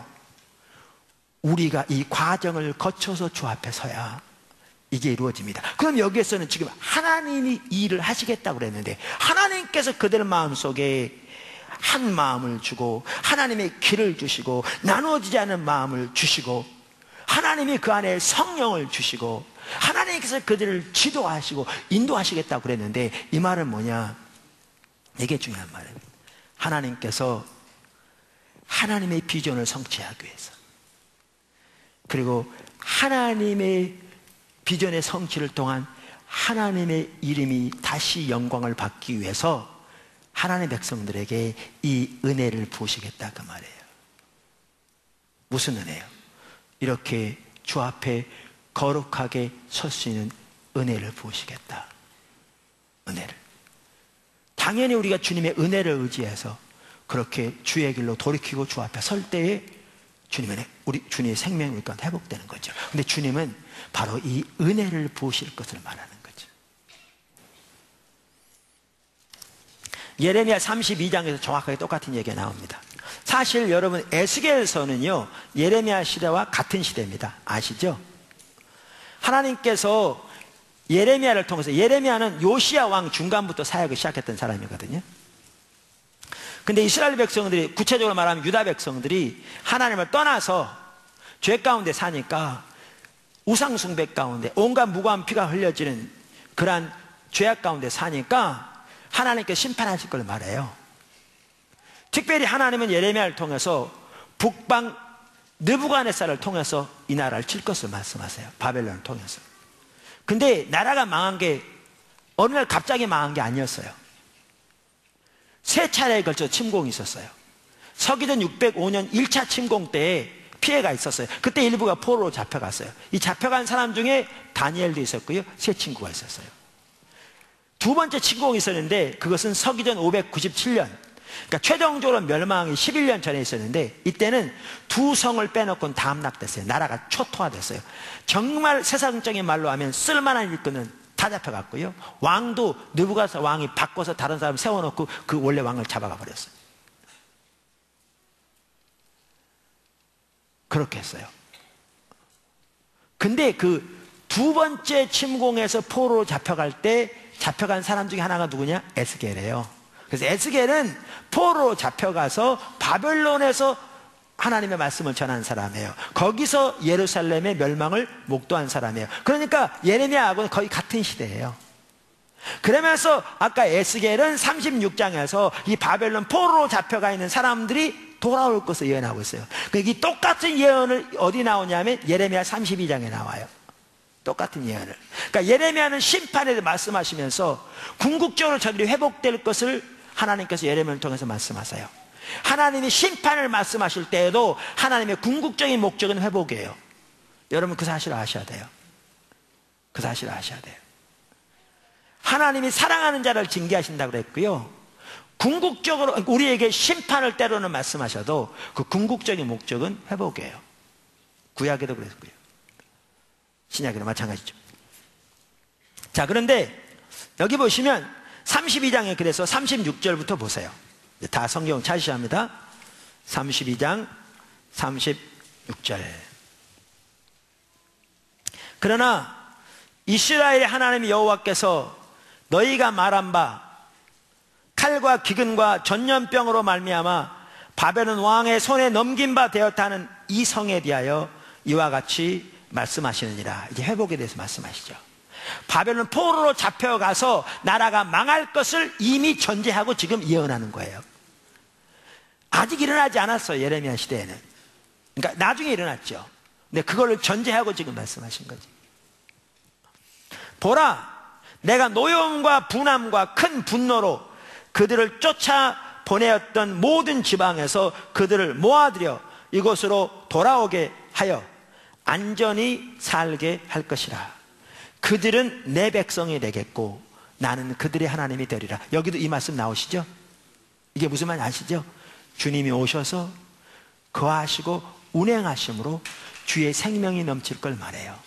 우리가 이 과정을 거쳐서 주 앞에 서야 이게 이루어집니다. 그럼 여기에서는 지금 하나님이 이 일을 하시겠다고 그랬는데, 하나님께서 그들 마음속에 한 마음을 주고 하나님의 길을 주시고 나누어지지 않은 마음을 주시고 하나님이 그 안에 성령을 주시고 하나님께서 그들을 지도하시고 인도하시겠다고 그랬는데, 이 말은 뭐냐? 이게 중요한 말입니다. 하나님께서 하나님의 비전을 성취하기 위해서, 그리고 하나님의 비전의 성취를 통한 하나님의 이름이 다시 영광을 받기 위해서 하나님의 백성들에게 이 은혜를 부으시겠다, 그 말이에요. 무슨 은혜요? 이렇게 주 앞에 거룩하게 설 수 있는 은혜를 부으시겠다. 은혜를. 당연히 우리가 주님의 은혜를 의지해서 그렇게 주의 길로 돌이키고 주 앞에 설 때에 주님의, 우리 주님의 생명이 우리 가운데 회복되는 거죠. 근데 주님은 바로 이 은혜를 부으실 것을 말하는 거죠. 예레미야 삼십이 장에서 정확하게 똑같은 얘기가 나옵니다. 사실 여러분, 에스겔서는요 예레미야 시대와 같은 시대입니다. 아시죠? 하나님께서 예레미야를 통해서, 예레미야는 요시야 왕 중간부터 사역을 시작했던 사람이거든요. 근데 이스라엘 백성들이, 구체적으로 말하면 유다 백성들이 하나님을 떠나서 죄 가운데 사니까, 우상 숭배 가운데 온갖 무고한 피가 흘려지는 그러한 죄악 가운데 사니까 하나님께서 심판하실 걸 말해요. 특별히 하나님은 예레미야를 통해서 북방 느부갓네살을 통해서 이 나라를 칠 것을 말씀하세요. 바벨론을 통해서. 근데 나라가 망한 게 어느 날 갑자기 망한 게 아니었어요. 세 차례에 걸쳐 침공이 있었어요. 서기전 육백오 년 일 차 침공 때에 피해가 있었어요. 그때 일부가 포로로 잡혀갔어요. 이 잡혀간 사람 중에 다니엘도 있었고요, 세 친구가 있었어요. 두 번째 침공이 있었는데 그것은 서기전 오백구십칠 년, 그러니까 최종적으로 멸망이 십일 년 전에 있었는데, 이때는 두 성을 빼놓고는 다 함락됐어요. 나라가 초토화됐어요. 정말 세상적인 말로 하면 쓸만한 일꾼은 다 잡혀갔고요, 왕도 느부갓네살 왕이 바꿔서 다른 사람 세워놓고 그 원래 왕을 잡아가 버렸어요. 그렇게 했어요. 근데 그 두 번째 침공에서 포로로 잡혀갈 때 잡혀간 사람 중에 하나가 누구냐? 에스겔이에요. 그래서 에스겔은 포로로 잡혀가서 바벨론에서 하나님의 말씀을 전한 사람이에요. 거기서 예루살렘의 멸망을 목도한 사람이에요. 그러니까 예레미야하고는 거의 같은 시대예요. 그러면서 아까 에스겔은 삼십육 장에서 이 바벨론 포로로 잡혀가 있는 사람들이 돌아올 것을 예언하고 있어요. 이 똑같은 예언을 어디 나오냐면 예레미야 삼십이 장에 나와요. 똑같은 예언을. 그러니까 예레미야는 심판에 대해 말씀하시면서 궁극적으로 저들이 회복될 것을 하나님께서 예레미야를 통해서 말씀하세요. 하나님이 심판을 말씀하실 때에도 하나님의 궁극적인 목적은 회복이에요. 여러분 그 사실을 아셔야 돼요. 그 사실을 아셔야 돼요. 하나님이 사랑하는 자를 징계하신다고 그랬고요, 궁극적으로 우리에게 심판을 때로는 말씀하셔도 그 궁극적인 목적은 회복이에요. 구약에도 그랬고요, 신약에도 마찬가지죠. 자, 그런데 여기 보시면 삼십이 장에 그래서 삼십육 절부터 보세요. 다 성경 찾으셔야 합니다. 삼십이 장 삼십육 절. 그러나 이스라엘의 하나님 여호와께서 너희가 말한 바 칼과 기근과 전염병으로 말미암아 바벨론 왕의 손에 넘긴 바 되었다는 이 성에 대하여 이와 같이 말씀하시느니라. 이제 회복에 대해서 말씀하시죠. 바벨론 포로로 잡혀가서 나라가 망할 것을 이미 전제하고 지금 예언하는 거예요. 아직 일어나지 않았어요, 예레미야 시대에는. 그러니까 나중에 일어났죠. 근데 그걸 전제하고 지금 말씀하신 거지. 보라, 내가 노여움과 분함과 큰 분노로 그들을 쫓아 보내었던 모든 지방에서 그들을 모아들여 이곳으로 돌아오게 하여 안전히 살게 할 것이라. 그들은 내 백성이 되겠고 나는 그들의 하나님이 되리라. 여기도 이 말씀 나오시죠? 이게 무슨 말인지 아시죠? 주님이 오셔서 거하시고 운행하심으로 주의 생명이 넘칠 걸 말해요.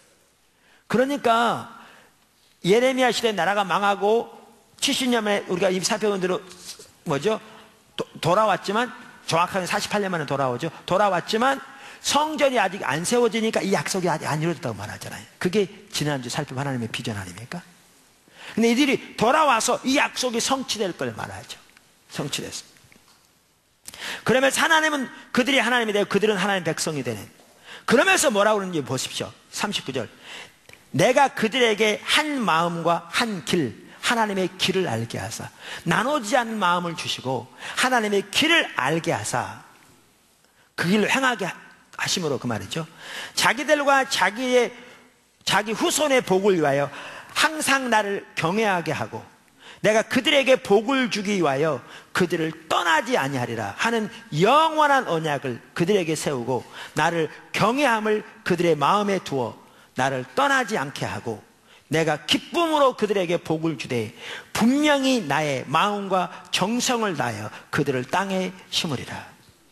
그러니까 예레미야 시대 나라가 망하고 칠십 년 만에 우리가 이미 살펴본 대로 뭐죠? 도, 돌아왔지만 정확하게 사십팔 년 만에 돌아오죠. 돌아왔지만 성전이 아직 안 세워지니까 이 약속이 아직 안 이루어졌다고 말하잖아요. 그게 지난주 살펴본 하나님의 비전 아닙니까? 근데 이들이 돌아와서 이 약속이 성취될 걸 말하죠. 성취됐어. 그러면서 하나님은 그들이 하나님이 되고 그들은 하나님의 백성이 되는. 그러면서 뭐라고 그러는지 보십시오. 삼십구 절. 내가 그들에게 한 마음과 한 길, 하나님의 길을 알게 하사 나눠지지 않는 마음을 주시고 하나님의 길을 알게 하사 그 길로 행하게 하심으로, 그 말이죠. 자기들과 자기의 자기 후손의 복을 위하여 항상 나를 경외하게 하고 내가 그들에게 복을 주기 위하여 그들을 떠나지 아니하리라 하는 영원한 언약을 그들에게 세우고 나를 경외함을 그들의 마음에 두어 나를 떠나지 않게 하고 내가 기쁨으로 그들에게 복을 주되 분명히 나의 마음과 정성을 다하여 그들을 땅에 심으리라.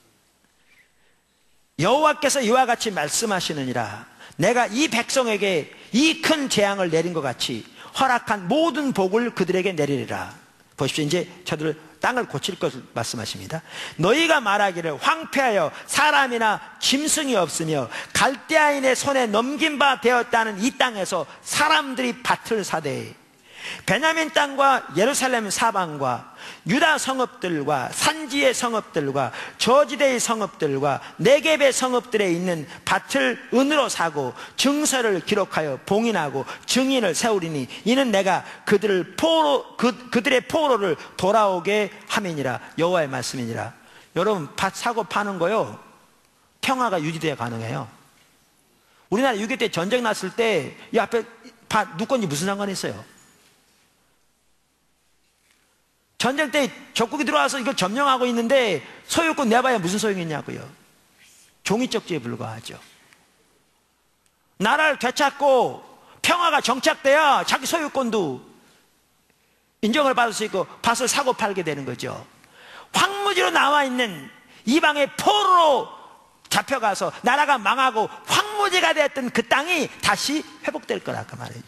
여호와께서 이와 같이 말씀하시느니라. 내가 이 백성에게 이 큰 재앙을 내린 것 같이 허락한 모든 복을 그들에게 내리리라. 보십시오. 이제 저들 땅을 고칠 것을 말씀하십니다. 너희가 말하기를 황폐하여 사람이나 짐승이 없으며 갈대아인의 손에 넘긴 바 되었다는 이 땅에서 사람들이 밭을 사되 베냐민 땅과 예루살렘 사방과 유다 성읍들과 산지의 성읍들과 저지대의 성읍들과 네겝의 성읍들에 있는 밭을 은으로 사고 증서를 기록하여 봉인하고 증인을 세우리니 이는 내가 그들을 포로 그, 그들의 포로를 돌아오게 함이니라. 여호와의 말씀이니라. 여러분, 밭 사고 파는 거요, 평화가 유지돼야 가능해요. 우리나라 육이오 때 전쟁 났을 때 이 앞에 밭 누구 건지 무슨 상관이 있어요? 전쟁 때 적국이 들어와서 이걸 점령하고 있는데 소유권 내봐야 무슨 소용이 있냐고요. 종이쪽지에 불과하죠. 나라를 되찾고 평화가 정착돼야 자기 소유권도 인정을 받을 수 있고 밭을 사고 팔게 되는 거죠. 황무지로 나와 있는 이방의 포로로 잡혀가서 나라가 망하고 황무지가 됐던 그 땅이 다시 회복될 거라고 말이죠.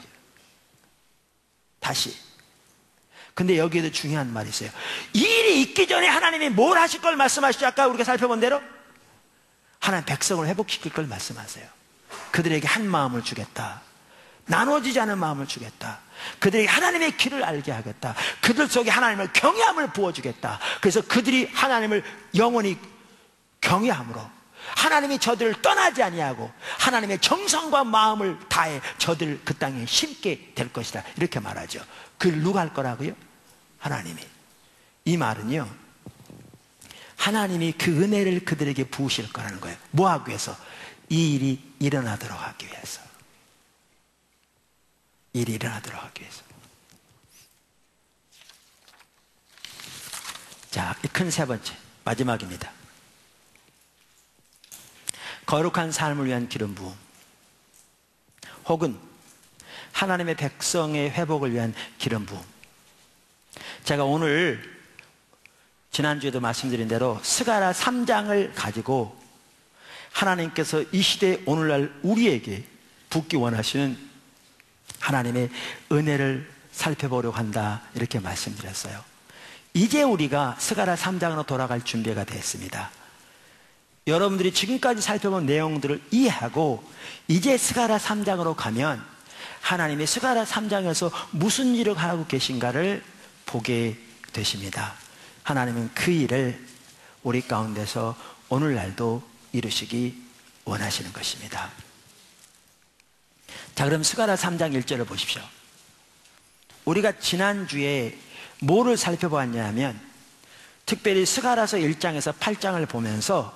다시. 근데 여기에도 중요한 말이 있어요. 이 일이 있기 전에 하나님이 뭘 하실 걸 말씀하시죠? 아까 우리가 살펴본 대로 하나님 백성을 회복시킬 걸 말씀하세요. 그들에게 한 마음을 주겠다. 나눠지지 않은 마음을 주겠다. 그들에게 하나님의 길을 알게 하겠다. 그들 속에 하나님을 경외함을 부어주겠다. 그래서 그들이 하나님을 영원히 경외함으로 하나님이 저들을 떠나지 아니하고 하나님의 정성과 마음을 다해 저들을 그 땅에 심게 될 것이다. 이렇게 말하죠. 그걸 누가 할 거라고요? 하나님이. 이 말은요, 하나님이 그 은혜를 그들에게 부으실 거라는 거예요. 뭐 하기 위해서? 이 일이 일어나도록 하기 위해서. 일이 일어나도록 하기 위해서. 자, 큰 세 번째, 마지막입니다. 거룩한 삶을 위한 기름 부음, 혹은 하나님의 백성의 회복을 위한 기름 부음. 제가 오늘 지난주에도 말씀드린 대로 스가랴 삼 장을 가지고 하나님께서 이 시대 오늘날 우리에게 붓기 원하시는 하나님의 은혜를 살펴보려고 한다, 이렇게 말씀드렸어요. 이제 우리가 스가랴 삼 장으로 돌아갈 준비가 됐습니다. 여러분들이 지금까지 살펴본 내용들을 이해하고 이제 스가랴 삼 장으로 가면 하나님이 스가랴 삼 장에서 무슨 일을 하고 계신가를 보게 되십니다. 하나님은 그 일을 우리 가운데서 오늘날도 이루시기 원하시는 것입니다. 자, 그럼 스가랴 삼 장 일 절을 보십시오. 우리가 지난주에 뭐를 살펴보았냐 하면 특별히 스가랴서 일 장에서 팔 장을 보면서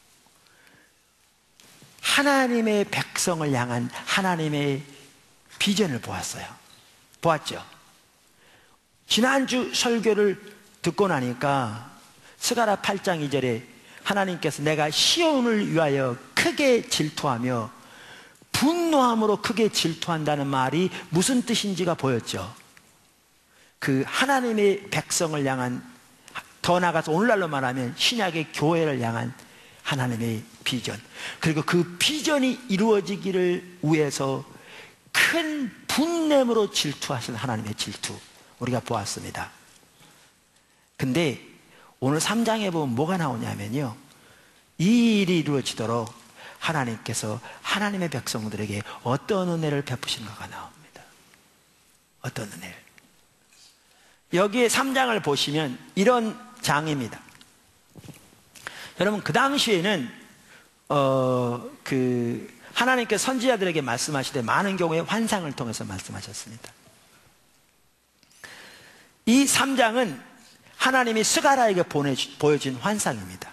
하나님의 백성을 향한 하나님의 비전을 보았어요. 보았죠? 지난주 설교를 듣고 나니까 스가랴 팔 장 이 절에 하나님께서 내가 시온을 위하여 크게 질투하며 분노함으로 크게 질투한다는 말이 무슨 뜻인지가 보였죠. 그 하나님의 백성을 향한, 더 나아가서 오늘날로 말하면 신약의 교회를 향한 하나님의 비전, 그리고 그 비전이 이루어지기를 위해서 큰 분냄으로 질투하신 하나님의 질투, 우리가 보았습니다. 근데 오늘 삼 장에 보면 뭐가 나오냐면요, 이 일이 이루어지도록 하나님께서 하나님의 백성들에게 어떤 은혜를 베푸시는가가 나옵니다. 어떤 은혜를. 여기에 삼 장을 보시면 이런 장입니다. 여러분, 그 당시에는 어, 그 하나님께서 선지자들에게 말씀하시되 많은 경우에 환상을 통해서 말씀하셨습니다. 이 삼 장은 하나님이 스가랴에게 보내주, 보여준 환상입니다.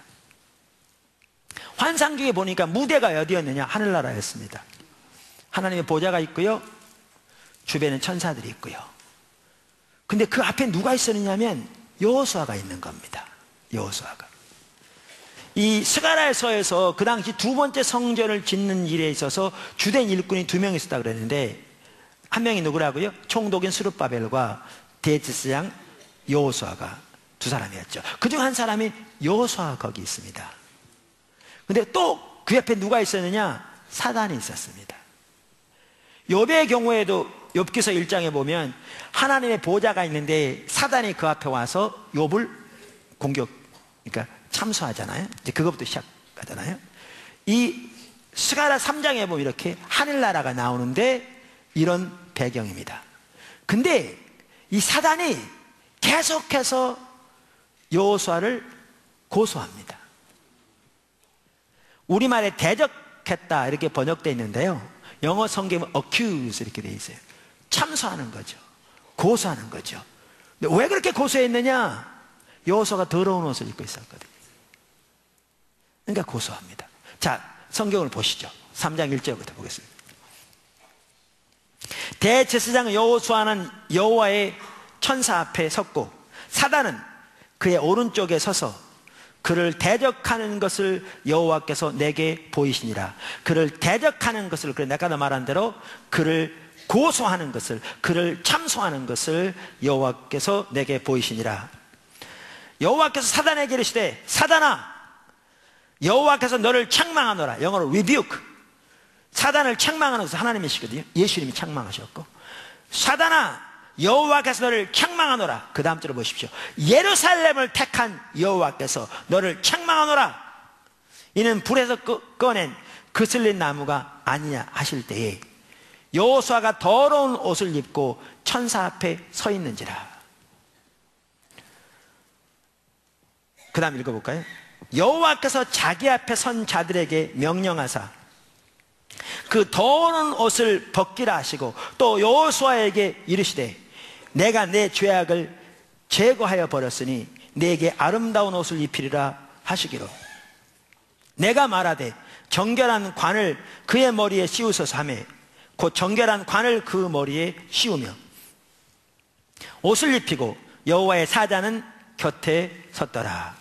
환상 중에 보니까 무대가 어디였느냐? 하늘나라였습니다. 하나님의 보좌가 있고요, 주변에 천사들이 있고요. 근데 그 앞에 누가 있었느냐면 여호수아가 있는 겁니다. 여호수아가. 이 스가랴서에서 그 당시 두 번째 성전을 짓는 일에 있어서 주된 일꾼이 두 명 있었다 그랬는데, 한 명이 누구라고요? 총독인 스룹바벨과 대제사장 여호수아가 두 사람이었죠. 그중 한 사람이 여호수아가 거기 있습니다. 근데 또 그 옆에 누가 있었느냐? 사단이 있었습니다. 욥의 경우에도 욥기서 일 장에 보면 하나님의 보좌가 있는데 사단이 그 앞에 와서 욥을 공격, 그러니까 참수하잖아요. 이제 그것부터 시작하잖아요. 이 스가랴 삼 장에 보면 이렇게 하늘나라가 나오는데 이런 배경입니다. 근데 이 사단이 계속해서 여호수아를 고소합니다. 우리말에 대적했다 이렇게 번역되어 있는데요, 영어 성경은 accuse 이렇게 되어 있어요. 참수하는 거죠. 고소하는 거죠. 근데 왜 그렇게 고소했느냐? 여호수아가 더러운 옷을 입고 있었거든요. 그러니까 고소합니다. 자, 성경을 보시죠. 삼 장 일 절부터 보겠습니다. 대제사장 여호수아는 여호와의 천사 앞에 섰고 사단은 그의 오른쪽에 서서 그를 대적하는 것을 여호와께서 내게 보이시니라. 그를 대적하는 것을, 그래 내가 말한 대로 그를 고소하는 것을, 그를 참소하는 것을 여호와께서 내게 보이시니라. 여호와께서 사단에게 이르시되 사단아, 여호와께서 너를 책망하노라. 영어로 rebuke. 사단을 책망하는 것은 하나님이시거든요. 예수님이 책망하셨고, 사단아 여호와께서 너를 책망하노라. 그 다음 절을 보십시오. 예루살렘을 택한 여호와께서 너를 책망하노라. 이는 불에서 꺼낸 그슬린 나무가 아니냐 하실 때에 여호수아가 더러운 옷을 입고 천사 앞에 서 있는지라. 그 다음 읽어볼까요? 여호와께서 자기 앞에 선 자들에게 명령하사 그 더러운 옷을 벗기라 하시고, 또 여호수아에게 이르시되 내가 내 죄악을 제거하여 버렸으니 내게 아름다운 옷을 입히리라 하시기로, 내가 말하되 정결한 관을 그의 머리에 씌우소서 하며 곧 정결한 관을 그 머리에 씌우며 옷을 입히고 여호와의 사자는 곁에 섰더라.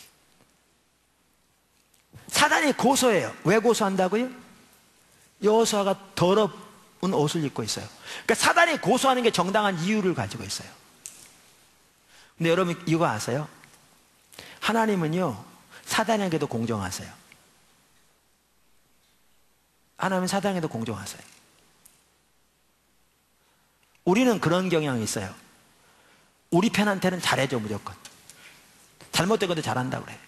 사단이 고소해요. 왜 고소한다고요? 여호수아가 더러운 옷을 입고 있어요. 그러니까 사단이 고소하는 게 정당한 이유를 가지고 있어요. 근데 여러분 이거 아세요? 하나님은요 사단에게도 공정하세요. 하나님은 사단에게도 공정하세요. 우리는 그런 경향이 있어요. 우리 편한테는 잘해줘 무조건. 잘못된 것도 잘한다고 그래.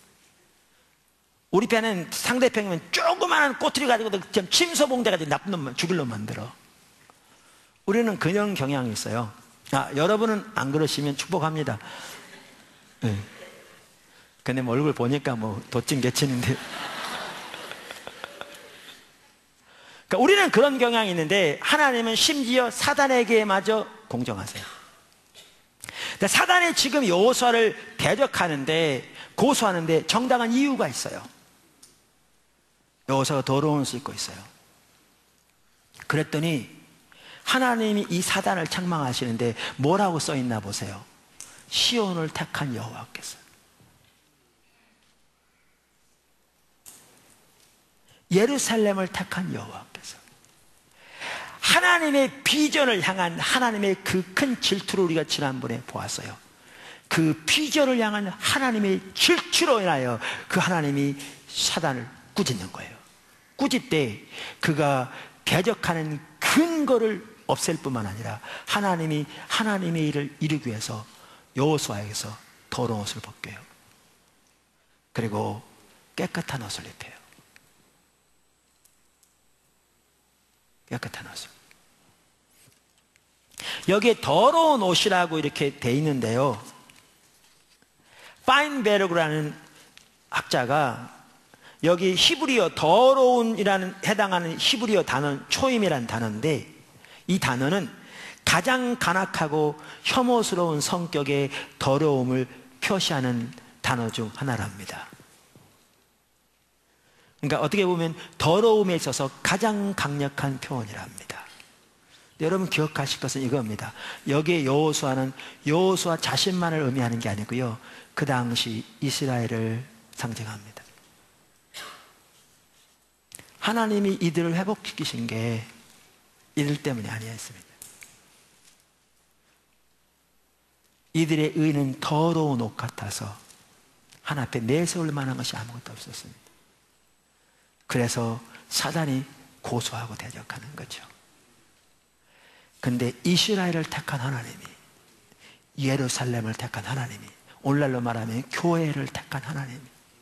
우리 편은 상대편이면 조그마한 꼬투리 가지고도 침소봉대 가지고 나쁜 놈만 죽일 놈 만들어. 우리는 그런 경향이 있어요. 아, 여러분은 안 그러시면 축복합니다. 네. 근데 뭐 얼굴 보니까 뭐 도찐 개치는데. 그러니까 우리는 그런 경향이 있는데 하나님은 심지어 사단에게마저 공정하세요. 근데 사단이 지금 여호수아를 대적하는데, 고소하는데 정당한 이유가 있어요. 여호수아가 더러운 옷을 입고 있어요. 그랬더니 하나님이 이 사단을 책망하시는데 뭐라고 써있나 보세요. 시온을 택한 여호와께서, 예루살렘을 택한 여호와께서, 하나님의 비전을 향한 하나님의 그 큰 질투를 우리가 지난번에 보았어요. 그 비전을 향한 하나님의 질투로 인하여 그 하나님이 사단을 꾸짖는 거예요. 꾸짖 때 그가 대적하는 근거를 없앨 뿐만 아니라 하나님이 하나님의 일을 이루기 위해서 여호수아에게서 더러운 옷을 벗겨요. 그리고 깨끗한 옷을 입혀요. 깨끗한 옷을. 여기에 더러운 옷이라고 이렇게 돼 있는데요, 파인베르그라는 학자가 여기 히브리어 더러운이라는 해당하는 히브리어 단어는 초임이라는 단어인데, 이 단어는 가장 간악하고 혐오스러운 성격의 더러움을 표시하는 단어 중 하나랍니다. 그러니까 어떻게 보면 더러움에 있어서 가장 강력한 표현이랍니다. 여러분 기억하실 것은 이겁니다. 여기에 여호수아는 여호수아 자신만을 의미하는 게 아니고요, 그 당시 이스라엘을 상징합니다. 하나님이 이들을 회복시키신 게 이들 때문이 아니었습니다. 이들의 의는 더러운 옷 같아서 하나 앞에 내세울 만한 것이 아무것도 없었습니다. 그래서 사단이 고소하고 대적하는 거죠. 근데 이스라엘을 택한 하나님이, 예루살렘을 택한 하나님이, 오늘날로 말하면 교회를 택한 하나님이,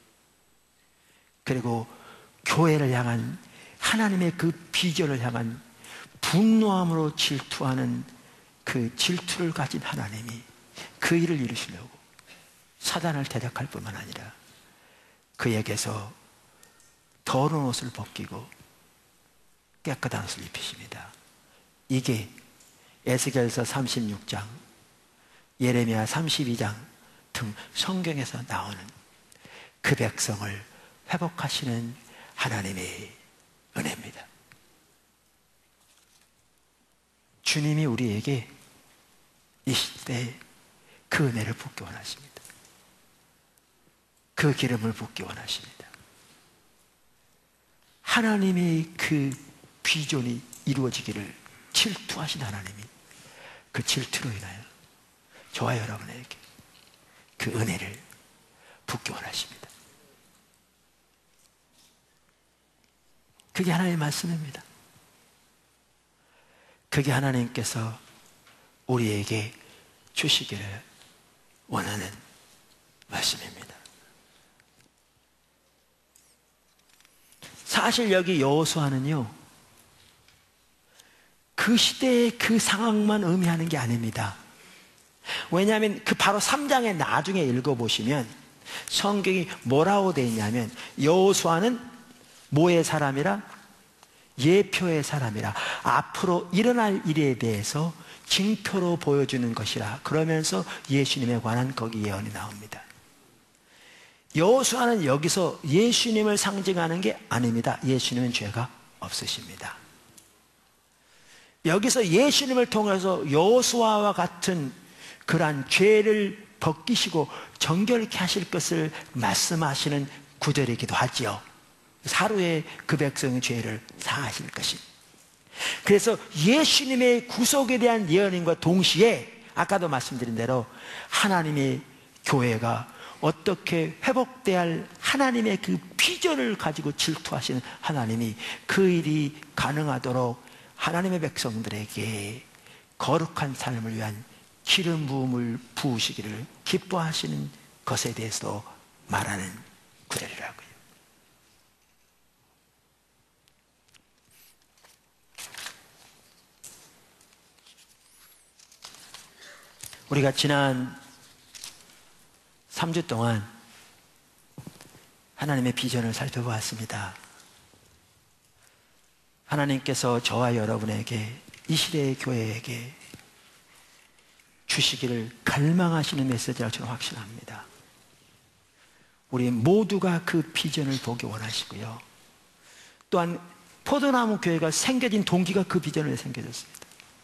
그리고 교회를 향한 하나님의 그 비전을 향한 분노함으로 질투하는 그 질투를 가진 하나님이 그 일을 이루시려고 사단을 대적할 뿐만 아니라 그에게서 더러운 옷을 벗기고 깨끗한 옷을 입히십니다. 이게 에스겔서 삼십육 장, 예레미야 삼십이 장 등 성경에서 나오는 그 백성을 회복하시는 하나님의 은혜입니다. 주님이 우리에게 이 시대에 그 은혜를 붓기 원하십니다. 그 기름을 붓기 원하십니다. 하나님의 그 비전이 이루어지기를 질투하신 하나님이 그 질투로 인하여 저와 여러분에게 그 은혜를 붓기 원하십니다. 그게 하나님의 말씀입니다. 그게 하나님께서 우리에게 주시기를 원하는 말씀입니다. 사실 여기 여호수아는요, 그 시대의 그 상황만 의미하는 게 아닙니다. 왜냐하면 그 바로 삼 장의 나중에 읽어보시면 성경이 뭐라고 되어 있냐면, 여호수아는 뭐의 사람이라? 예표의 사람이라, 앞으로 일어날 일에 대해서 징표로 보여주는 것이라, 그러면서 예수님에 관한 거기 예언이 나옵니다. 여호수아는 여기서 예수님을 상징하는 게 아닙니다. 예수님은 죄가 없으십니다. 여기서 예수님을 통해서 여호수아와 같은 그러한 죄를 벗기시고 정결케 하실 것을 말씀하시는 구절이기도 하지요. 하루에 그 백성의 죄를 사하실 것이. 그래서 예수님의 구속에 대한 예언임과 동시에 아까도 말씀드린 대로 하나님의 교회가 어떻게 회복돼야 할 하나님의 그 비전을 가지고 질투하시는 하나님이 그 일이 가능하도록 하나님의 백성들에게 거룩한 삶을 위한 기름 부음을 부으시기를 기뻐하시는 것에 대해서도 말하는 구절이라고요. 우리가 지난 삼 주 동안 하나님의 비전을 살펴보았습니다. 하나님께서 저와 여러분에게, 이 시대의 교회에게 주시기를 갈망하시는 메시지라고 저는 확신합니다. 우리 모두가 그 비전을 보기 원하시고요. 또한 포도나무 교회가 생겨진 동기가 그 비전을 생겨졌습니다.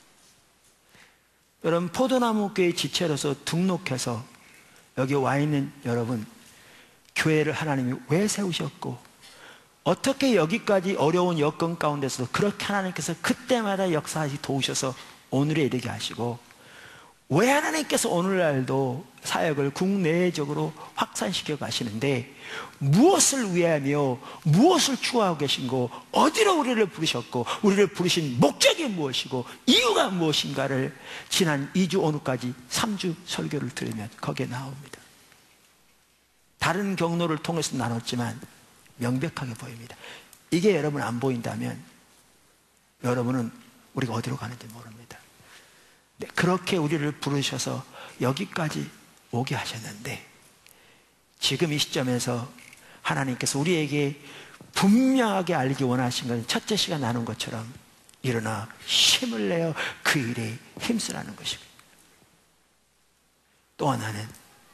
여러분, 포도나무 교회 지체로서 등록해서 여기 와 있는 여러분, 교회를 하나님이 왜 세우셨고 어떻게 여기까지 어려운 여건 가운데서도 그렇게 하나님께서 그때마다 역사하시 도우셔서 오늘에 이르게 하시고, 왜 하나님께서 오늘날도 사역을 국내적으로 확산시켜 가시는데 무엇을 위하며 무엇을 추구하고 계신고, 어디로 우리를 부르셨고 우리를 부르신 목적이 무엇이고 이유가 무엇인가를 지난 이 주 오늘까지 삼 주 설교를 들으면 거기에 나옵니다. 다른 경로를 통해서 나눴지만 명백하게 보입니다. 이게 여러분 안 보인다면 여러분은 우리가 어디로 가는지 모릅니다. 네, 그렇게 우리를 부르셔서 여기까지 오게 하셨는데, 지금 이 시점에서 하나님께서 우리에게 분명하게 알기 원하신 것은 첫째 시간 나눈 것처럼 일어나 힘을 내어 그 일에 힘쓰라는 것이고, 또 하나는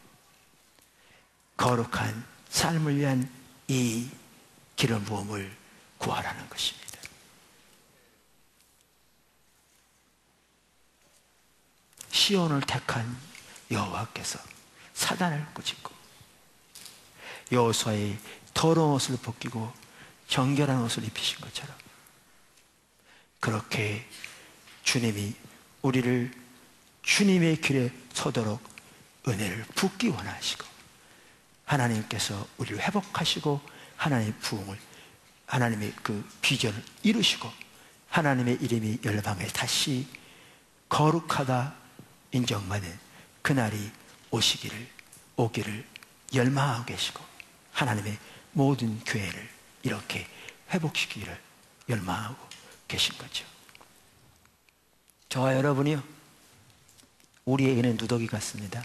거룩한 삶을 위한 이 기름 부음을 구하라는 것입니다. 시온을 택한 여호와께서 사단을 꾸짖고 여호수아의 더러운 옷을 벗기고 정결한 옷을 입히신 것처럼, 그렇게 주님이 우리를 주님의 길에 서도록 은혜를 붓기 원하시고, 하나님께서 우리를 회복하시고 하나님의 부흥을, 하나님의 그 비전을 이루시고 하나님의 이름이 열방에 다시 거룩하다 인정받는 그날이 오시기를, 오기를 열망하고 계시고, 하나님의 모든 교회를 이렇게 회복시키기를 열망하고 계신 거죠. 저와 여러분이요, 우리에게는 누더기 같습니다.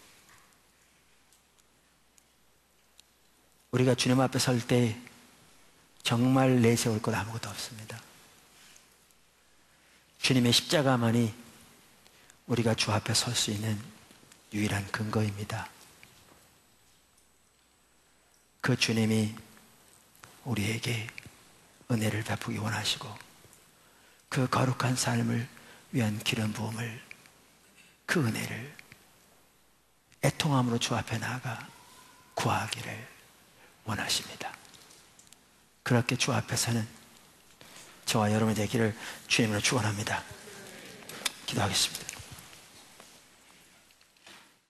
우리가 주님 앞에 설 때 정말 내세울 것 아무것도 없습니다. 주님의 십자가만이 우리가 주 앞에 설 수 있는 유일한 근거입니다. 그 주님이 우리에게 은혜를 베푸기 원하시고, 그 거룩한 삶을 위한 기름 부음을, 그 은혜를 애통함으로 주 앞에 나아가 구하기를 원하십니다. 그렇게 주 앞에 서는 저와 여러분이 되기를 주님으로 축원합니다. 기도하겠습니다.